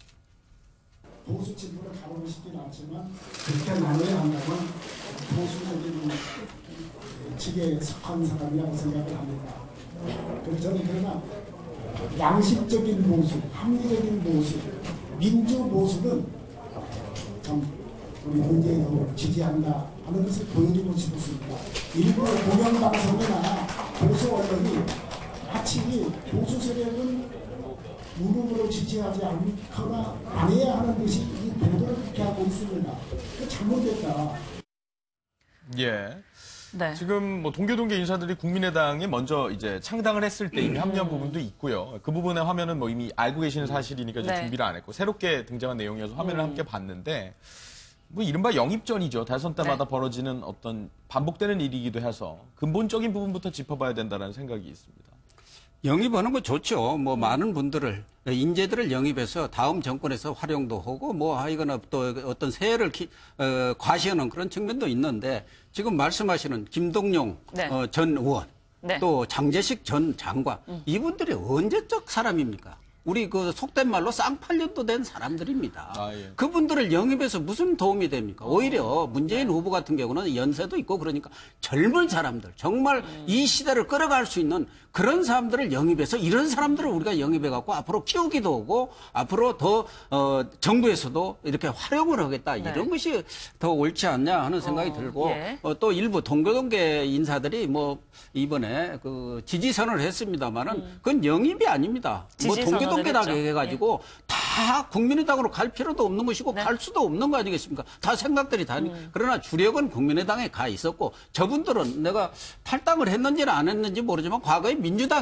보수 진보를 가르고 싶지는 않지만 그렇게 나눠야 한다면 보수적인 측에 속한 사람이라고 생각을 합니다. 그래서 저는 그러나 양식적인 보수, 합리적인 보수, 민주 보수는 참 우리 문재인 후보를 지지한다 하는 것을 보여주고 싶었습니다. 일부 공영방송이나 보수 언론이 마치 보수 세력은 무릎으로 지지하지 않거나 안 해야 하는 것이 이 보도를 그렇게 하고 있습니다. 그 잘못됐다. 예. 네. 지금 뭐 동교동계 인사들이 국민의당에 먼저 이제 창당을 했을 때 이미 합류한 부분도 있고요. 그 부분의 화면은 뭐 이미 알고 계시는 사실이니까 이제 네. 준비를 안 했고 새롭게 등장한 내용이어서 화면을 함께 봤는데 뭐 이른바 영입전이죠. 대선 때마다 네. 벌어지는 어떤 반복되는 일이기도 해서 근본적인 부분부터 짚어봐야 된다는 생각이 있습니다. 영입하는 거 좋죠. 뭐 많은 분들을 인재들을 영입해서 다음 정권에서 활용도 하고 뭐 하거나 또 어떤 세해를 기, 어, 과시하는 그런 측면도 있는데 지금 말씀하시는 김동용 네. 어, 전 의원 네. 또 장재식 전 장관 음. 이분들이 언제적 사람입니까? 우리 그 속된 말로 쌍팔년도 된 사람들입니다. 아, 예. 그분들을 영입해서 무슨 도움이 됩니까? 오히려 문재인 후보 같은 경우는 연세도 있고 그러니까 젊은 사람들, 정말 음. 이 시대를 끌어갈 수 있는 그런 사람들을 영입해서 이런 사람들을 우리가 영입해갖고 앞으로 키우기도 하고 앞으로 더, 어, 정부에서도 이렇게 활용을 하겠다. 네. 이런 것이 더 옳지 않냐 하는 생각이 어, 들고 예. 어, 또 일부 동교동계 인사들이 뭐 이번에 그 지지선을 했습니다만은 음. 그건 영입이 아닙니다. 뭐 지지선언을 동교동계다 했죠. 해가지고 예. 다 국민의당으로 갈 필요도 없는 것이고 네. 갈 수도 없는 거 아니겠습니까? 다 생각들이 다. 음. 그러나 주력은 국민의당에 가 있었고 저분들은 내가 탈당을 했는지는 안 했는지 모르지만 과거에 민주당에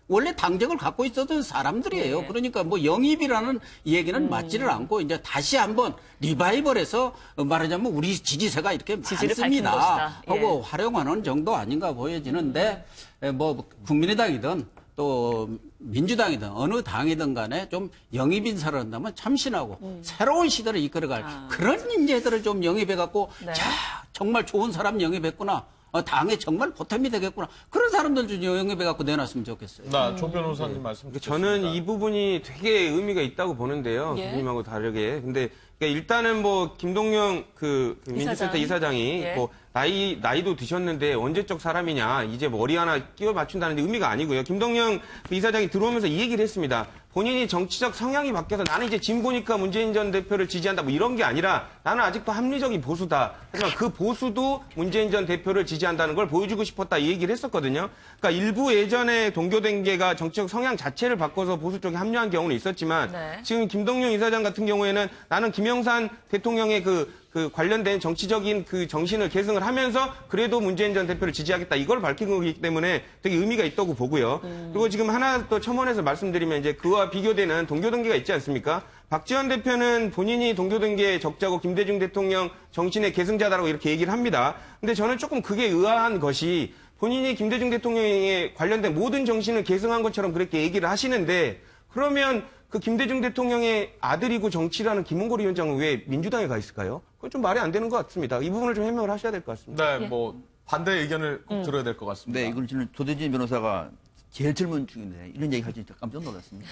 원래 당적을 갖고 있었던 사람들이에요. 네. 그러니까 뭐 영입이라는 얘기는 음. 맞지를 않고 이제 다시 한번 리바이벌해서 말하자면 우리 지지세가 이렇게 지지를 많습니다 밝힌 것이다. 예. 하고 활용하는 정도 아닌가 보여지는데 뭐 국민의당이든 또 민주당이든 어느 당이든 간에 좀 영입 인사를 한다면 참신하고 음. 새로운 시대를 이끌어갈 아. 그런 인재들을 좀 영입해갖고 네. 자 정말 좋은 사람 영입했구나. 어, 당에 정말 보탬이 되겠구나. 그런 사람들 좀 영입해갖고 내놨으면 좋겠어요. 나 조 변호사님 말씀 그러니까 저는 이 부분이 되게 의미가 있다고 보는데요. 예. 교수님하고 다르게. 근데 그러니까 일단은 뭐 김동영 그 민주센터 이사장. 이사장이 예. 뭐 나이 나이도 드셨는데 언제적 사람이냐 이제 머리 하나 끼워 맞춘다는 의미가 아니고요. 김동영 그 이사장이 들어오면서 이 얘기를 했습니다. 본인이 정치적 성향이 바뀌어서 나는 이제 진보니까 문재인 전 대표를 지지한다 뭐 이런 게 아니라 나는 아직도 합리적인 보수다. 하지만 그 보수도 문재인 전 대표를 지지한다는 걸 보여주고 싶었다 이 얘기를 했었거든요. 그러니까 일부 예전에 동교동계가 정치적 성향 자체를 바꿔서 보수 쪽에 합류한 경우는 있었지만 네. 지금 김동영 이사장 같은 경우에는 나는 김영삼 대통령의 그, 그 관련된 정치적인 그 정신을 계승을 하면서 그래도 문재인 전 대표를 지지하겠다 이걸 밝힌 거기 때문에 되게 의미가 있다고 보고요. 음. 그리고 지금 하나 또 첨언해서 말씀드리면 이제 그와 비교되는 동교동계가 있지 않습니까? 박지원 대표는 본인이 동교동계 적자고 김대중 대통령 정신의 계승자다라고 이렇게 얘기를 합니다. 근데 저는 조금 그게 의아한 것이 본인이 김대중 대통령에 관련된 모든 정신을 계승한 것처럼 그렇게 얘기를 하시는데 그러면 그 김대중 대통령의 아들이고 정치라는 김홍걸 위원장은 왜 민주당에 가 있을까요? 그건 좀 말이 안 되는 것 같습니다. 이 부분을 좀 해명을 하셔야 될 것 같습니다. 네, 뭐 반대 의견을 꼭 들어야 될 것 같습니다. 네, 이건 저는 조대진 변호사가 제일 젊은 중인데 이런 얘기 할지 깜짝 놀랐습니다.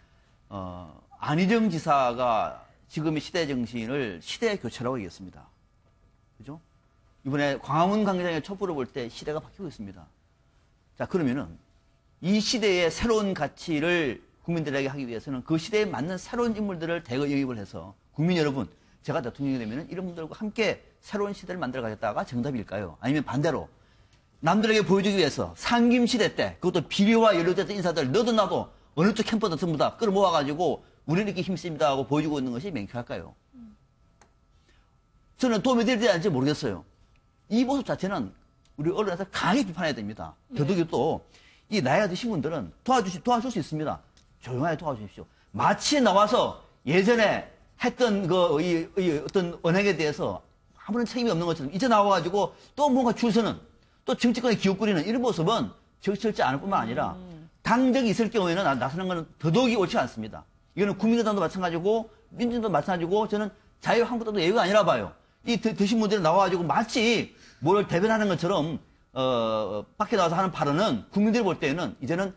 어, 안희정 지사가 지금의 시대 정신을 시대 교체라고 얘기했습니다. 그죠? 이번에 광화문 광장의 촛불을 볼 때 시대가 바뀌고 있습니다. 자, 그러면은 이 시대의 새로운 가치를 국민들에게 하기 위해서는 그 시대에 맞는 새로운 인물들을 대거 영입을 해서 국민 여러분, 제가 대통령이 되면 이런 분들과 함께 새로운 시대를 만들어 가겠다가 정답일까요? 아니면 반대로 남들에게 보여주기 위해서 상김시대 때 그것도 비리와 연루됐던 인사들 너도 나도 어느 쪽 캠프든 전부 다 끌어모아가지고 우리는 이렇게 힘씁니다 하고 보여주고 있는 것이 명쾌할까요? 저는 도움이 될지 안 될지 모르겠어요. 이 모습 자체는 우리 언론에서 강하게 비판해야 됩니다. 더더욱이 또 이 나이가 드신 분들은 도와주시, 도와줄 수 있습니다. 조용하게 도와주십시오. 마치 나와서 예전에 했던 그, 이, 이 어떤 언행에 대해서 아무런 책임이 없는 것처럼 이제 나와가지고 또 뭔가 줄 서는 또 정치권에 기웃거리는 이런 모습은 적절치 않을 뿐만 아니라 당적이 있을 경우에는 나, 나서는 것은 더더욱이 옳지 않습니다. 이거는 국민의당도 마찬가지고 민주당도 마찬가지고 저는 자유한국당도 예외가 아니라 봐요. 이 드, 드신 분들이 나와가지고 마치 뭘 대변하는 것처럼 어, 밖에 나와서 하는 발언은 국민들이 볼 때는 이제는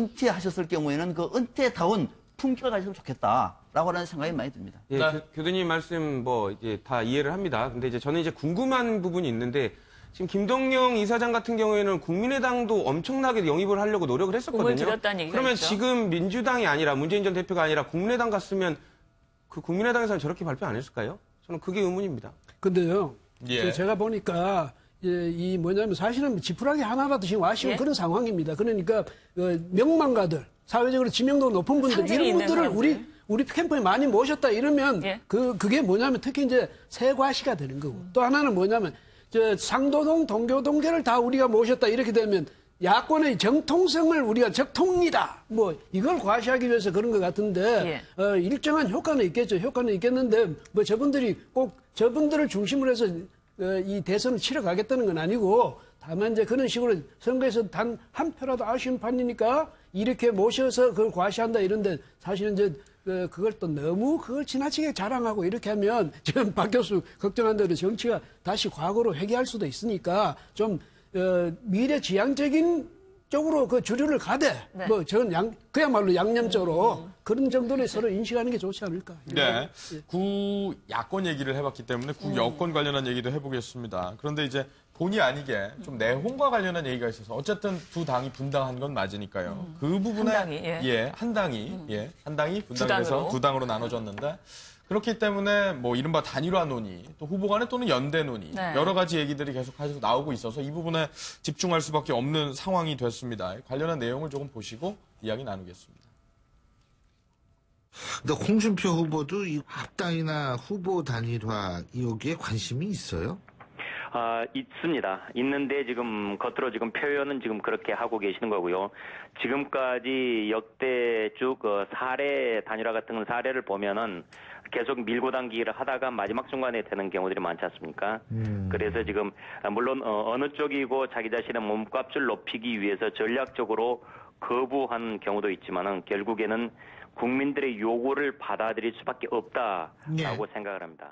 은퇴하셨을 경우에는 그 은퇴다운 품격을 가지면 좋겠다라고 하는 생각이 많이 듭니다. 예, 교, 교수님 말씀 뭐 이제 다 이해를 합니다. 근데 이제 저는 이제 궁금한 부분이 있는데 지금 김동영 이사장 같은 경우에는 국민의당도 엄청나게 영입을 하려고 노력을 했었거든요. 들였다는 얘기가 그러면 있죠. 지금 민주당이 아니라 문재인 전 대표가 아니라 국민의당 갔으면 그 국민의당에서는 저렇게 발표 안 했을까요? 저는 그게 의문입니다. 근데요, 예. 제가 보니까 예, 이 뭐냐면 사실은 지푸라기 하나라도 지금 아쉬운 예? 그런 상황입니다. 그러니까 어, 명망가들, 사회적으로 지명도 높은 분들 상징이 이런 있는 분들을 사람들. 우리 우리 캠프에 많이 모셨다 이러면 예. 그 그게 뭐냐면 특히 이제 세과시가 되는 거고 또 하나는 뭐냐면 저 상도동 동교동계를 다 우리가 모셨다 이렇게 되면 야권의 정통성을 우리가 적통이다 뭐 이걸 과시하기 위해서 그런 것 같은데 예. 어, 일정한 효과는 있겠죠. 효과는 있겠는데 뭐 저분들이 꼭 저분들을 중심으로 해서 어, 이 대선을 치러 가겠다는 건 아니고 다만 이제 그런 식으로 선거에서 단 한 표라도 아쉬운 판이니까 이렇게 모셔서 그걸 과시한다 이런데 사실은 이제 어, 그걸 또 너무 그걸 지나치게 자랑하고 이렇게 하면 지금 박 교수 걱정한 대로 정치가 다시 과거로 회귀할 수도 있으니까 좀 어, 미래지향적인 쪽으로 그 주류를 가되 네. 뭐 저는 양 그야말로 양념적으로 음. 그런 정도는 서로 인식하는 게 좋지 않을까. 네. 구 야권 얘기를 해봤기 때문에 구 여권 관련한 얘기도 해보겠습니다. 그런데 이제 본의 아니게 좀 내홍과 관련한 얘기가 있어서 어쨌든 두 당이 분당한 건 맞으니까요. 음. 그 부분에 한 당이, 예. 예, 한 당이 음. 예, 한 당이 두 분당해서 당으로. 두 당으로 나눠졌는데 그렇기 때문에 뭐 이른바 단일화 논의, 또 후보 간에 또는 연대 논의 네. 여러 가지 얘기들이 계속 나오고 있어서 이 부분에 집중할 수밖에 없는 상황이 됐습니다. 관련한 내용을 조금 보시고 이야기 나누겠습니다. 근데 홍준표 후보도 이 합당이나 후보 단일화 여기에 관심이 있어요? 아, 있습니다. 있는데 지금 겉으로 지금 표현은 지금 그렇게 하고 계시는 거고요. 지금까지 역대 쭉 어, 사례 단일화 같은 사례를 보면은 계속 밀고 당기기를 하다가 마지막 순간에 되는 경우들이 많지 않습니까? 음. 그래서 지금 물론 어, 어느 쪽이고 자기 자신의 몸값을 높이기 위해서 전략적으로 거부한 경우도 있지만은 결국에는 국민들의 요구를 받아들일 수밖에 없다라고 예. 생각을 합니다.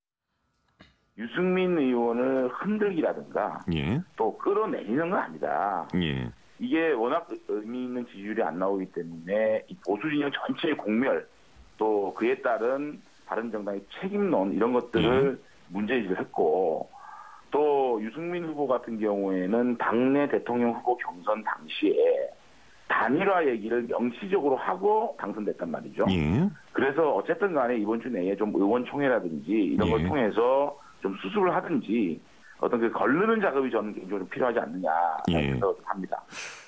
유승민 의원을 흔들기라든가 예. 또 끌어내리는 건 아니다. 예. 이게 워낙 의미 있는 지지율이 안 나오기 때문에 이 보수 진영 전체의 공멸 또 그에 따른 바른정당의 책임론 이런 것들을 예. 문제제기를 했고 또 유승민 후보 같은 경우에는 당내 대통령 후보 경선 당시에 단일화 얘기를 명시적으로 하고 당선됐단 말이죠. 예. 그래서 어쨌든 간에 이번 주 내에 좀 의원총회라든지 이런 예. 걸 통해서 좀 수습을 하든지 어떤 그 걸르는 작업이 저는 개인적으로 필요하지 않느냐 예. 생각을 합니다.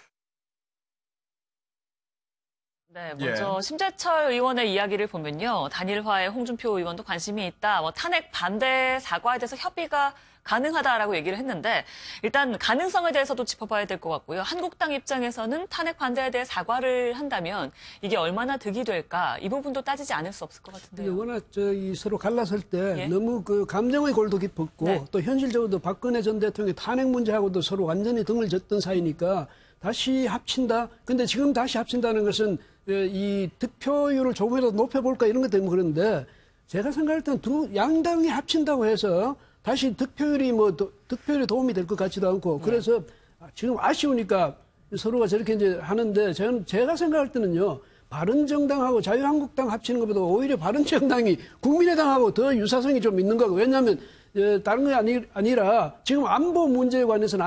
네, 먼저 예. 심재철 의원의 이야기를 보면요. 단일화에 홍준표 의원도 관심이 있다. 뭐 탄핵 반대 사과에 대해서 협의가 가능하다라고 얘기를 했는데 일단 가능성에 대해서도 짚어봐야 될 것 같고요. 한국당 입장에서는 탄핵 반대에 대해 사과를 한다면 이게 얼마나 득이 될까 이 부분도 따지지 않을 수 없을 것 같은데요. 워낙 저이 서로 갈라설 때 예? 너무 그 감정의 골도 깊었고 네. 또 현실적으로도 박근혜 전 대통령의 탄핵 문제하고도 서로 완전히 등을 졌던 사이니까 다시 합친다. 근데 지금 다시 합친다는 것은 이 득표율을 조금이라도 높여볼까 이런 것 때문에 그런데 제가 생각할 때는 두 양당이 합친다고 해서 다시 득표율이 뭐 도, 득표율에 도움이 될 것 같지도 않고 그래서 지금 아쉬우니까 서로가 저렇게 이제 하는데 저는 제가 생각할 때는요 바른정당하고 자유한국당 합치는 것보다 오히려 바른정당이 국민의당하고 더 유사성이 좀 있는 거고 왜냐하면 예, 다른 게 아니, 아니라 지금 안보 문제에 관해서는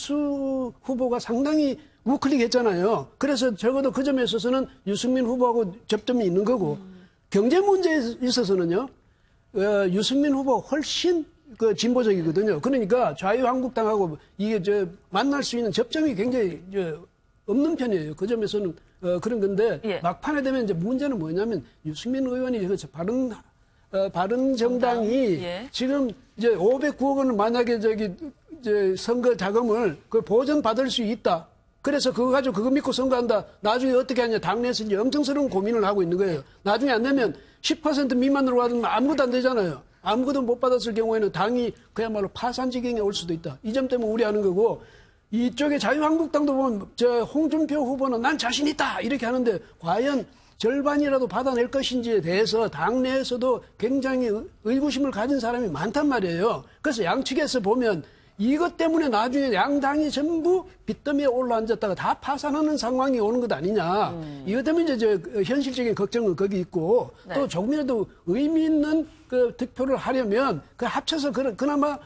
안철수 후보가 상당히 우클릭했잖아요. 그래서 적어도 그 점에 있어서는 유승민 후보하고 접점이 있는 거고 음. 경제 문제에 있어서는요 어, 유승민 후보가 훨씬 그 진보적이거든요. 그러니까 자유한국당하고 이게 저 만날 수 있는 접점이 굉장히 저 없는 편이에요. 그 점에서는 어, 그런 건데 예. 막판에 되면 이제 문제는 뭐냐면 유승민 의원이 그 바른 어, 바른 정당이 예. 지금 이제 오백구억 원을 만약에 저기 이제 선거 자금을 그 보전 받을 수 있다. 그래서 그거 가지고 그거 믿고 선거한다. 나중에 어떻게 하냐. 당내에서 이제 엄청스러운 고민을 하고 있는 거예요. 나중에 안 되면 십 퍼센트 미만으로 가면 아무것도 안 되잖아요. 아무것도 못 받았을 경우에는 당이 그야말로 파산 지경에 올 수도 있다. 이 점 때문에 우려하는 거고 이쪽에 자유한국당도 보면 저 홍준표 후보는 난 자신 있다 이렇게 하는데 과연 절반이라도 받아낼 것인지에 대해서 당내에서도 굉장히 의구심을 가진 사람이 많단 말이에요. 그래서 양측에서 보면 이것 때문에 나중에 양당이 전부 빚더미에 올라앉았다가 다 파산하는 상황이 오는 것 아니냐. 음. 이것 때문에 이제 저 현실적인 걱정은 거기 있고 네. 또 조금이라도 의미 있는 그 득표를 하려면 그 합쳐서 그, 그나마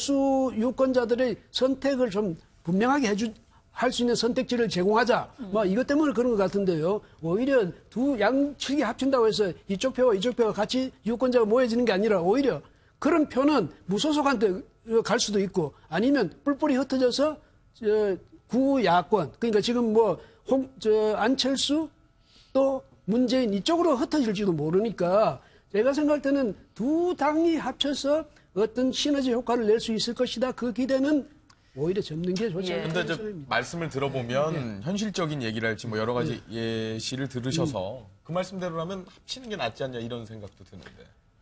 보수 유권자들의 선택을 좀 분명하게 해주, 할 수 있는 선택지를 제공하자. 음. 뭐 이것 때문에 그런 것 같은데요. 오히려 두 양측이 합친다고 해서 이쪽 표와 이쪽 표가 같이 유권자가 모여지는 게 아니라 오히려 그런 표는 무소속한테 갈 수도 있고 아니면 뿔뿔이 흩어져서 저 구야권 그러니까 지금 뭐 홍, 저 안철수 또 문재인 이쪽으로 흩어질지도 모르니까 제가 생각할 때는 두 당이 합쳐서 어떤 시너지 효과를 낼 수 있을 것이다. 그 기대는 오히려 접는 게 좋지 않을까. 그런데 저 말씀을 들어보면 네. 현실적인 얘기를 할지 뭐 여러 가지 네. 예시를 들으셔서 음. 그 말씀대로라면 합치는 게 낫지 않냐 이런 생각도 드는데.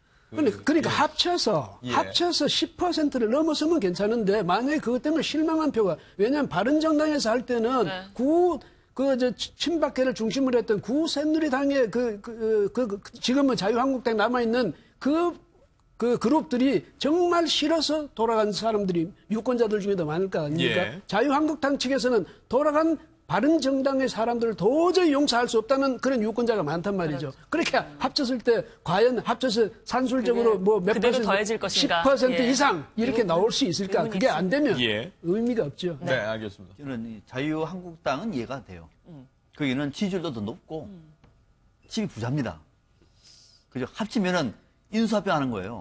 그, 그러니까 예. 합쳐서 예. 합쳐서 십 퍼센트를 넘어서면 괜찮은데 만약에 그것 때문에 실망한 표가 왜냐하면 바른정당에서 할 때는 네. 구 그 저 친박계를 중심으로 했던 구 새누리당의 그, 그, 그, 그 지금은 자유한국당 남아 있는 그 그 그룹들이 정말 싫어서 돌아간 사람들이 유권자들 중에도 많을 거 아닙니까? 예. 자유한국당 측에서는 돌아간 바른정당의 사람들을 도저히 용서할 수 없다는 그런 유권자가 많단 말이죠. 그렇게 합쳤을 때 과연 합쳐서 산술적으로 뭐 몇 퍼센트, 더해질 것인가. 십 퍼센트 예. 이상 이렇게 나올 수 있을까? 그게 안 되면 예. 의미가 없죠. 네, 알겠습니다. 저는 자유한국당은 이해가 돼요. 음. 거기는 지지율도 더 높고 음. 집이 부자입니다. 그죠? 합치면은 인수합병하는 거예요.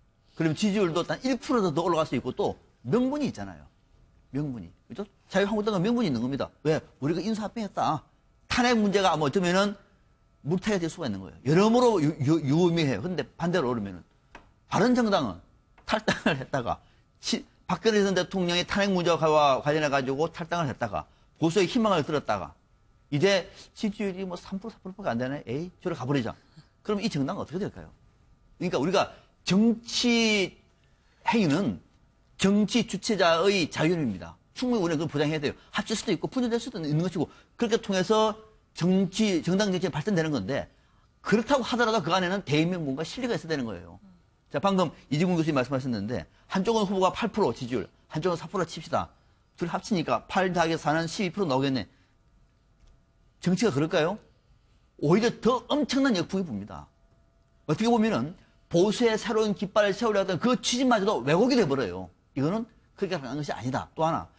그럼 지지율도 단 일 퍼센트 더 올라갈 수 있고 또 명분이 있잖아요. 명분이. 그죠? 자유한국당은 명분이 있는 겁니다. 왜? 우리가 인수합병했다. 탄핵 문제가 뭐 어쩌면은 물타기가 될 수가 있는 거예요. 여러모로 유, 유, 유의미해요. 근데 반대로 오르면은 바른정당은 탈당을 했다가 치, 박근혜 전 대통령이 탄핵 문제와 관련해 가지고 탈당을 했다가 보수의 희망을 들었다가 이제 지지율이 뭐 삼 퍼센트, 사 퍼센트밖에 안 되네. 에이, 저리 가버리자. 그럼 이 정당은 어떻게 될까요? 그러니까 우리가 정치 행위는 정치 주체자의 자율입니다. 충분히 우리는 그걸 보장해야 돼요. 합칠 수도 있고 분열될 수도 있는 것이고 그렇게 통해서 정치, 정당 정치가 발전되는 건데 그렇다고 하더라도 그 안에는 대의명 뭔가 실리가 있어야 되는 거예요. 자, 방금 이지gun 교수님 말씀하셨는데 한쪽은 후보가 팔 퍼센트 지지율, 한쪽은 사 퍼센트 칩시다. 둘이 합치니까 팔 더하기 사는 십이 퍼센트 나오겠네. 정치가 그럴까요? 오히려 더 엄청난 역풍이 붑니다. 어떻게 보면은 보수의 새로운 깃발을 세우려 하던 그 취지마저도 왜곡이 돼버려요. 이거는 그렇게 하는 것이 아니다. 또 하나,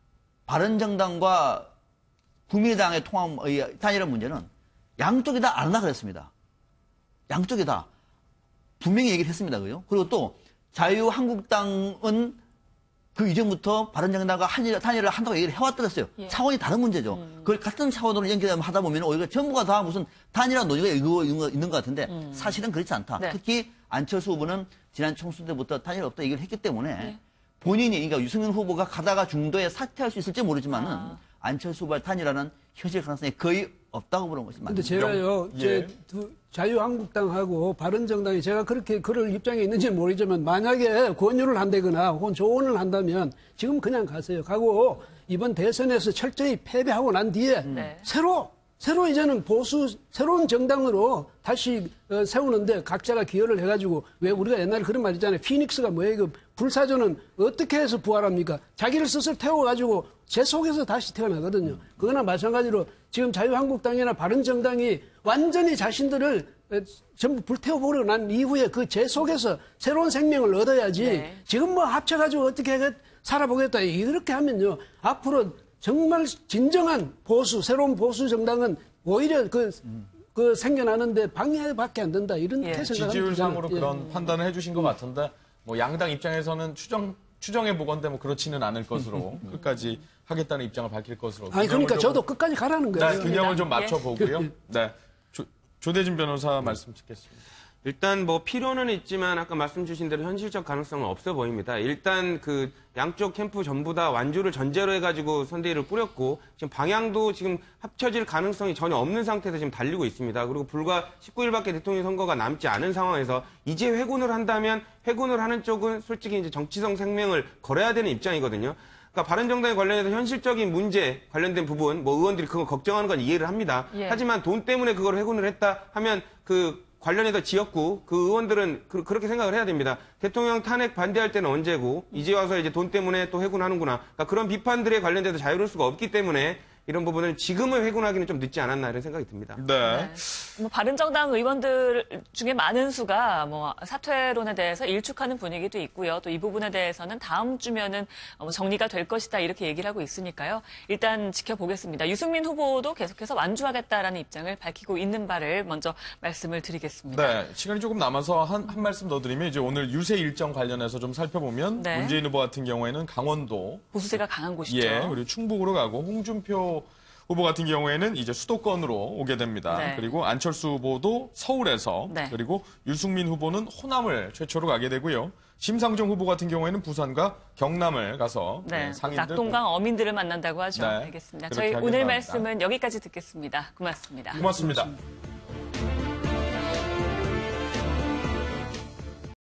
바른정당과 국민의당의 통합의 단일화 문제는 양쪽이 다 안 한다 그랬습니다. 양쪽이 다 분명히 얘기를 했습니다. 그죠? 그리고 또 자유한국당은 그 이전부터 바른정당과 한일, 단일화를 한다고 얘기를 해왔더랬어요. 예. 차원이 다른 문제죠. 음. 그걸 같은 차원으로 연결하다 보면 오히려 전부가 다 무슨 단일화 논의가 있는 것 같은데 음. 사실은 그렇지 않다. 네. 특히 안철수 후보는 지난 총선 때부터 단일화 없다 얘기를 했기 때문에 네. 본인이, 그러니까 유승민 후보가 가다가 중도에 사퇴할 수 있을지 모르지만은 아. 안철수 후보의 단일화는 현실 가능성이 거의 없다고 보는 것이 맞습니다. 근데 제가요, 예. 제 두, 자유한국당하고 바른정당이 제가 그렇게 그럴 입장에 있는지는 모르지만 만약에 권유를 한다거나 혹은 조언을 한다면 지금 그냥 가세요. 가고 이번 대선에서 철저히 패배하고 난 뒤에 네. 새로 새로 이제는 보수 새로운 정당으로 다시 어, 세우는데 각자가 기여를 해가지고 왜 우리가 옛날에 그런 말 있잖아요. 피닉스가 뭐예요? 그 불사조는 어떻게 해서 부활합니까? 자기를 스스로 태워가지고 제 속에서 다시 태어나거든요. 그거나 마찬가지로 지금 자유한국당이나 바른정당이 완전히 자신들을 전부 불태워버리고 난 이후에 그 제 속에서 새로운 생명을 얻어야지 네. 지금 뭐 합쳐가지고 어떻게 살아보겠다 이렇게 하면요. 앞으로 정말 진정한 보수, 새로운 보수 정당은 오히려 그, 음. 그 생겨나는데 방해밖에 안 된다. 이런 예. 생각을 지지율상으로 예. 그런 판단을 해주신 것 같은데 뭐 양당 입장에서는 추정, 추정해 보건데 뭐 그렇지는 않을 것으로 끝까지 하겠다는 입장을 밝힐 것으로. 아니 그러니까 좀, 저도 끝까지 가라는 거예요. 네, 균형을 좀 맞춰보고요. 네, 조, 조대진 변호사 말씀 듣겠습니다. 일단 뭐 필요는 있지만 아까 말씀 주신 대로 현실적 가능성은 없어 보입니다. 일단 그 양쪽 캠프 전부 다 완주를 전제로 해가지고 선대위를 꾸렸고 지금 방향도 지금 합쳐질 가능성이 전혀 없는 상태에서 지금 달리고 있습니다. 그리고 불과 십구 일밖에 대통령 선거가 남지 않은 상황에서 이제 회군을 한다면 회군을 하는 쪽은 솔직히 이제 정치성 생명을 걸어야 되는 입장이거든요. 그러니까 바른정당에 관련해서 현실적인 문제 관련된 부분, 뭐 의원들이 그거 걱정하는 건 이해를 합니다. 예. 하지만 돈 때문에 그걸 회군을 했다 하면 그 관련해서 지역구 그 의원들은 그, 그렇게 생각을 해야 됩니다. 대통령 탄핵 반대할 때는 언제고 이제 와서 이제 돈 때문에 또 회군하는구나. 그러니까 그런 비판들에 관련돼서 자유로울 수가 없기 때문에 이런 부분을 지금은 회군하기는 좀 늦지 않았나 이런 생각이 듭니다. 네. 네. 뭐 바른정당 의원들 중에 많은 수가 뭐 사퇴론에 대해서 일축하는 분위기도 있고요. 또 이 부분에 대해서는 다음 주면은 정리가 될 것이다 이렇게 얘기를 하고 있으니까요. 일단 지켜보겠습니다. 유승민 후보도 계속해서 완주하겠다라는 입장을 밝히고 있는 바를 먼저 말씀을 드리겠습니다. 네. 시간이 조금 남아서 한, 한 말씀 더 드리면 이제 오늘 유세 일정 관련해서 좀 살펴보면 네. 문재인 후보 같은 경우에는 강원도 보수세가 강한 곳이죠. 예. 그리고 충북으로 가고 홍준표 후보 같은 경우에는 이제 수도권으로 오게 됩니다. 네. 그리고 안철수 후보도 서울에서 네. 그리고 유승민 후보는 호남을 최초로 가게 되고요. 심상정 후보 같은 경우에는 부산과 경남을 가서 네. 네, 상인들 낙동강 어민들을 만난다고 하죠. 네. 알겠습니다. 저희 하길 오늘 바랍니다. 말씀은 여기까지 듣겠습니다. 고맙습니다. 고맙습니다. 고맙습니다.